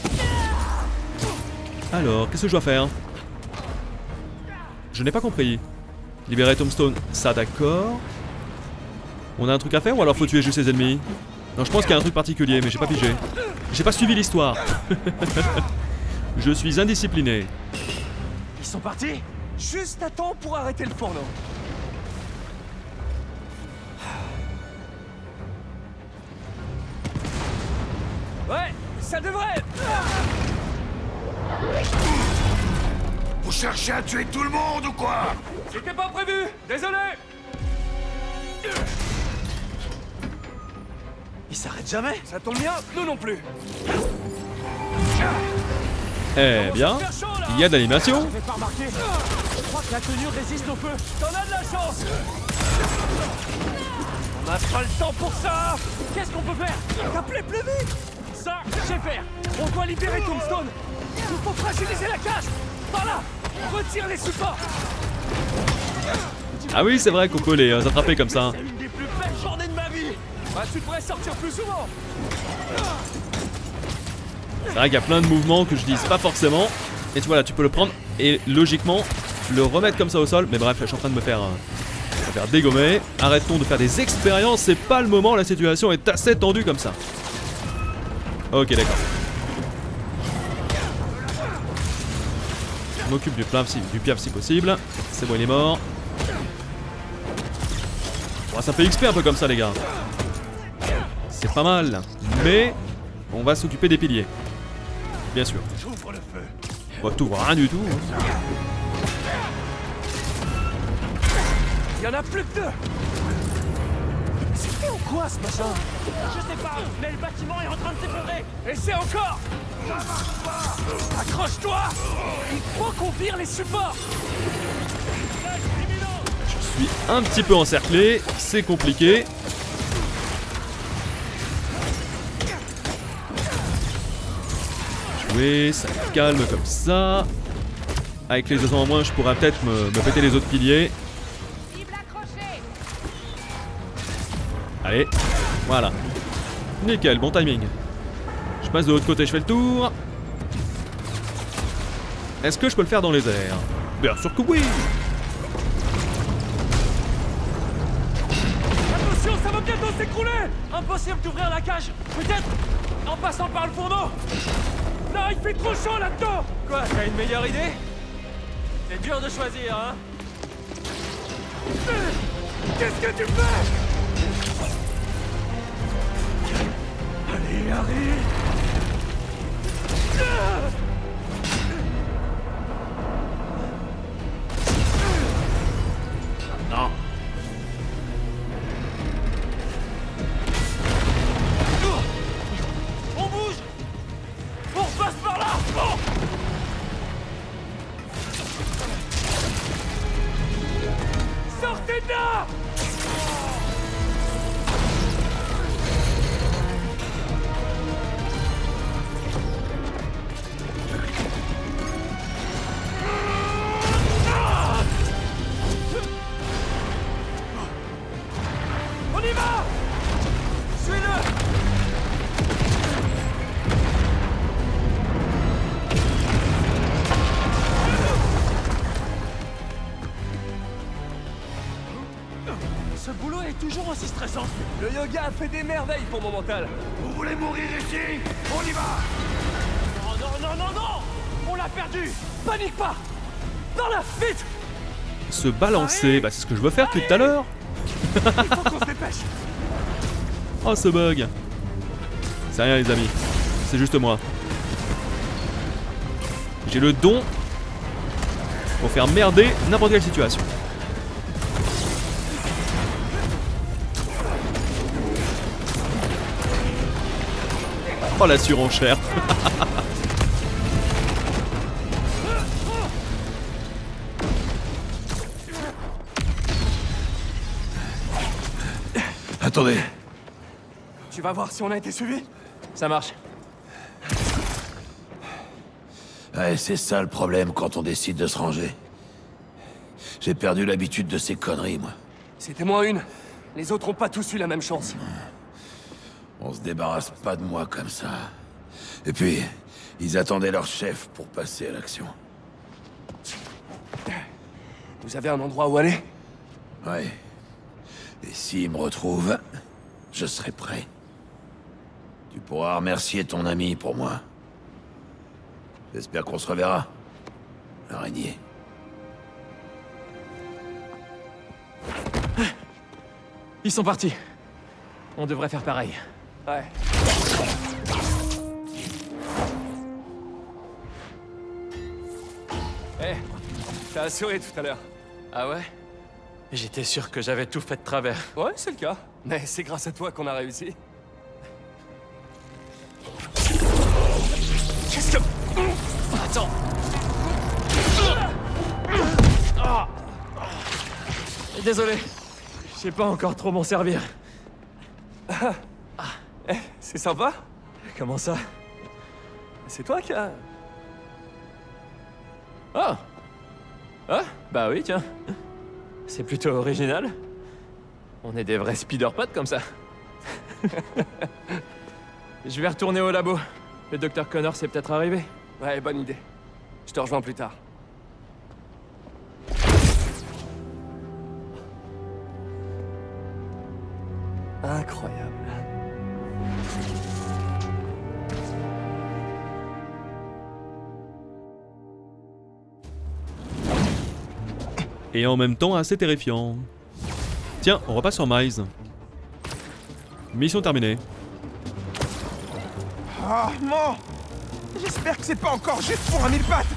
Alors, qu'est-ce que je dois faire? Je n'ai pas compris. Libérer Tombstone, ça d'accord. On a un truc à faire ou alors faut tuer juste ses ennemis? Non, je pense qu'il y a un truc particulier, mais j'ai pas pigé. J'ai pas suivi l'histoire. Je suis indiscipliné. Ils sont partis? Juste à temps pour arrêter le fourneau. Ouais, ça devrait. Vous cherchez à tuer tout le monde ou quoi? C'était pas prévu. Désolé. Il s'arrête jamais. Ça tombe bien, nous non plus. Eh bien, il y a de l'animation. J'avais pas remarqué. Je crois que la tenue résiste au feu. T'en as de la chance. On n'a pas le temps pour ça. Qu'est-ce qu'on peut faire? T'appeler plus vite. Ça, je sais faire. On doit libérer Tombstone. Il faut fragiliser la cage. Par là. Retire les supports. Ah oui, c'est vrai qu'on peut les euh, attraper comme ça. C'est une des plus belles journées de ma vie. Bah, tu devrais sortir plus souvent. C'est vrai qu'il y a plein de mouvements que je dis pas forcément. Et tu vois là, tu peux le prendre et logiquement le remettre comme ça au sol. Mais bref, je suis en train de me faire, euh, me faire dégommer. Arrêtons de faire des expériences, c'est pas le moment, la situation est assez tendue comme ça. Ok, d'accord. Je m'occupe du, du piaf si possible. C'est bon, il est mort. Bon, ça fait X P un peu comme ça, les gars. C'est pas mal. Mais on va s'occuper des piliers. Bien sûr. J'ouvre le feu. Bon, tout, rien du tout. Hein. Il y en a plus que deux. C'était ou quoi ce machin? Je sais pas, mais le bâtiment est en train de s'effondrer. Et c'est encore. Accroche-toi. Il faut qu'on vire les supports. Je suis un petit peu encerclé, c'est compliqué. Jouer, ça calme comme ça. Avec les deux ans en moins, je pourrais peut-être me, me péter les autres piliers. Allez, voilà. Nickel, bon timing. Je passe de l'autre côté, je fais le tour. Est-ce que je peux le faire dans les airs? Bien sûr que oui. Attention, ça va bientôt s'écrouler. Impossible d'ouvrir la cage. Peut-être en passant par le fourneau. Non, il fait trop chaud là-dedans. Quoi, t'as une meilleure idée? C'est dur de choisir, hein. Qu'est-ce que tu fais? Allez, arrive. Non. Sortez de là! On y va! Suis-le! Ce boulot est toujours aussi stressant. Le yoga a fait des merveilles pour mon mental. Vous voulez mourir ici? On y va! Non, non, non, non, non! On l'a perdu! Panique pas! Par là, vite! Se balancer, bah c'est ce que je veux faire depuis tout à l'heure. Il faut qu'on se dépêche! Oh ce bug. C'est rien les amis, c'est juste moi. J'ai le don pour faire merder n'importe quelle situation. Oh la surenchère. Attendez. Tu vas voir si on a été suivi? Ça marche. Ouais, c'est ça le problème quand on décide de se ranger. J'ai perdu l'habitude de ces conneries, moi. C'était moins une. Les autres ont pas tous eu la même chance. On se débarrasse pas de moi comme ça. Et puis, ils attendaient leur chef pour passer à l'action. Vous avez un endroit où aller? Ouais. Et s'ils me retrouvent, je serai prêt. Tu pourras remercier ton ami pour moi. J'espère qu'on se reverra. L'araignée. Ils sont partis. On devrait faire pareil. Ouais. Eh, hey, t'as assuré tout à l'heure. Ah ouais? J'étais sûr que j'avais tout fait de travers. Ouais, c'est le cas. Mais c'est grâce à toi qu'on a réussi. Qu'est-ce que... Attends. Ah. Désolé. Je sais pas encore trop m'en servir. Ah. Eh, c'est sympa. Comment ça? C'est toi qui as... Ah. Ah, bah oui, tiens. C'est plutôt original. On est des vrais speeder-pods comme ça. Je vais retourner au labo. Le docteur Connors est peut-être arrivé. Ouais, bonne idée. Je te rejoins plus tard. Incroyable. Et en même temps assez terrifiant. Tiens, on repasse sur Miles. Mission terminée. Oh non! J'espère que c'est pas encore juste pour un mille pattes!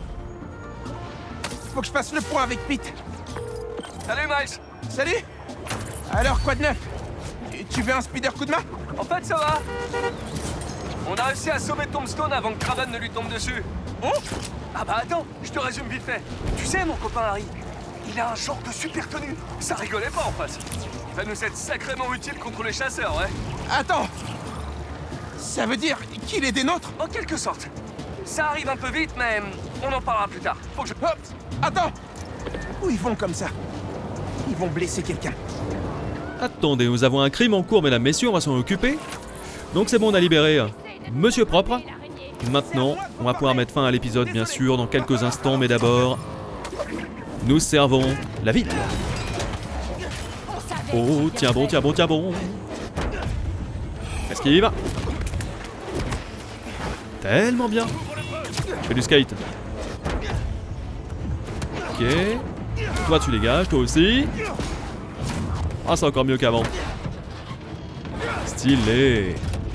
Faut que je fasse le point avec Pete. Salut Miles! Salut! Alors, quoi de neuf? Tu, tu veux un speeder coup de main? En fait, ça va! On a réussi à sauver Tombstone avant que Kraven ne lui tombe dessus. Hein? Ah bah attends, je te résume vite fait. Tu sais, mon copain Harry, il a un genre de super tenue. Ça rigolait pas en face. Il va nous être sacrément utile contre les chasseurs, ouais. Attends! Ça veut dire qu'il est des nôtres? En quelque sorte. Ça arrive un peu vite, mais on en parlera plus tard. Faut que je... Hop! Attends! Où ils vont comme ça? Ils vont blesser quelqu'un. Attendez, nous avons un crime en cours, mesdames, messieurs, on va s'en occuper. Donc c'est bon, on a libéré Monsieur Propre. Maintenant, on va pouvoir mettre fin à l'épisode, bien sûr, dans quelques instants, mais d'abord... Nous servons la ville. Oh, tiens bon, tiens bon, tiens bon. Esquive. Tellement bien. Je fais du skate. Ok. Toi, tu dégages, toi aussi. Ah, c'est encore mieux qu'avant. Stylé.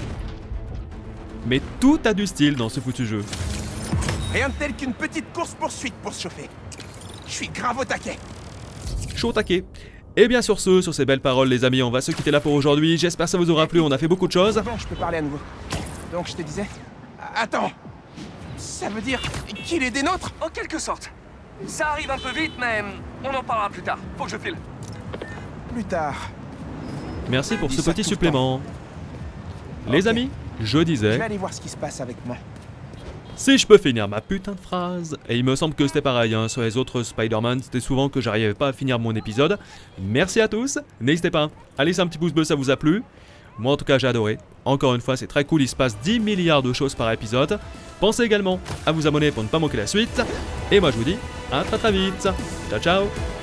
Mais tout a du style dans ce foutu jeu. Rien de tel qu'une petite course-poursuite pour se chauffer. Je suis grave au taquet. Chaud au taquet. Et bien sur ce, sur ces belles paroles les amis, on va se quitter là pour aujourd'hui. J'espère que ça vous aura plu, on a fait beaucoup de choses. Bon, je peux parler à nouveau. Donc je te disais... Attends! Ça veut dire qu'il est des nôtres? En quelque sorte. Ça arrive un peu vite, mais on en parlera plus tard. Faut que je file. Plus tard. Merci pour Dis ce ça petit tout le supplément. Les Ok. amis, je Je disais... vais aller voir ce qui se passe avec moi. Si je peux finir ma putain de phrase, et il me semble que c'était pareil, hein, sur les autres Spider-Man, c'était souvent que j'arrivais pas à finir mon épisode. Merci à tous, n'hésitez pas à laisser un petit pouce bleu, ça vous a plu. Moi en tout cas j'ai adoré, encore une fois c'est très cool, il se passe dix milliards de choses par épisode. Pensez également à vous abonner pour ne pas manquer la suite, et moi je vous dis à très très vite, ciao ciao.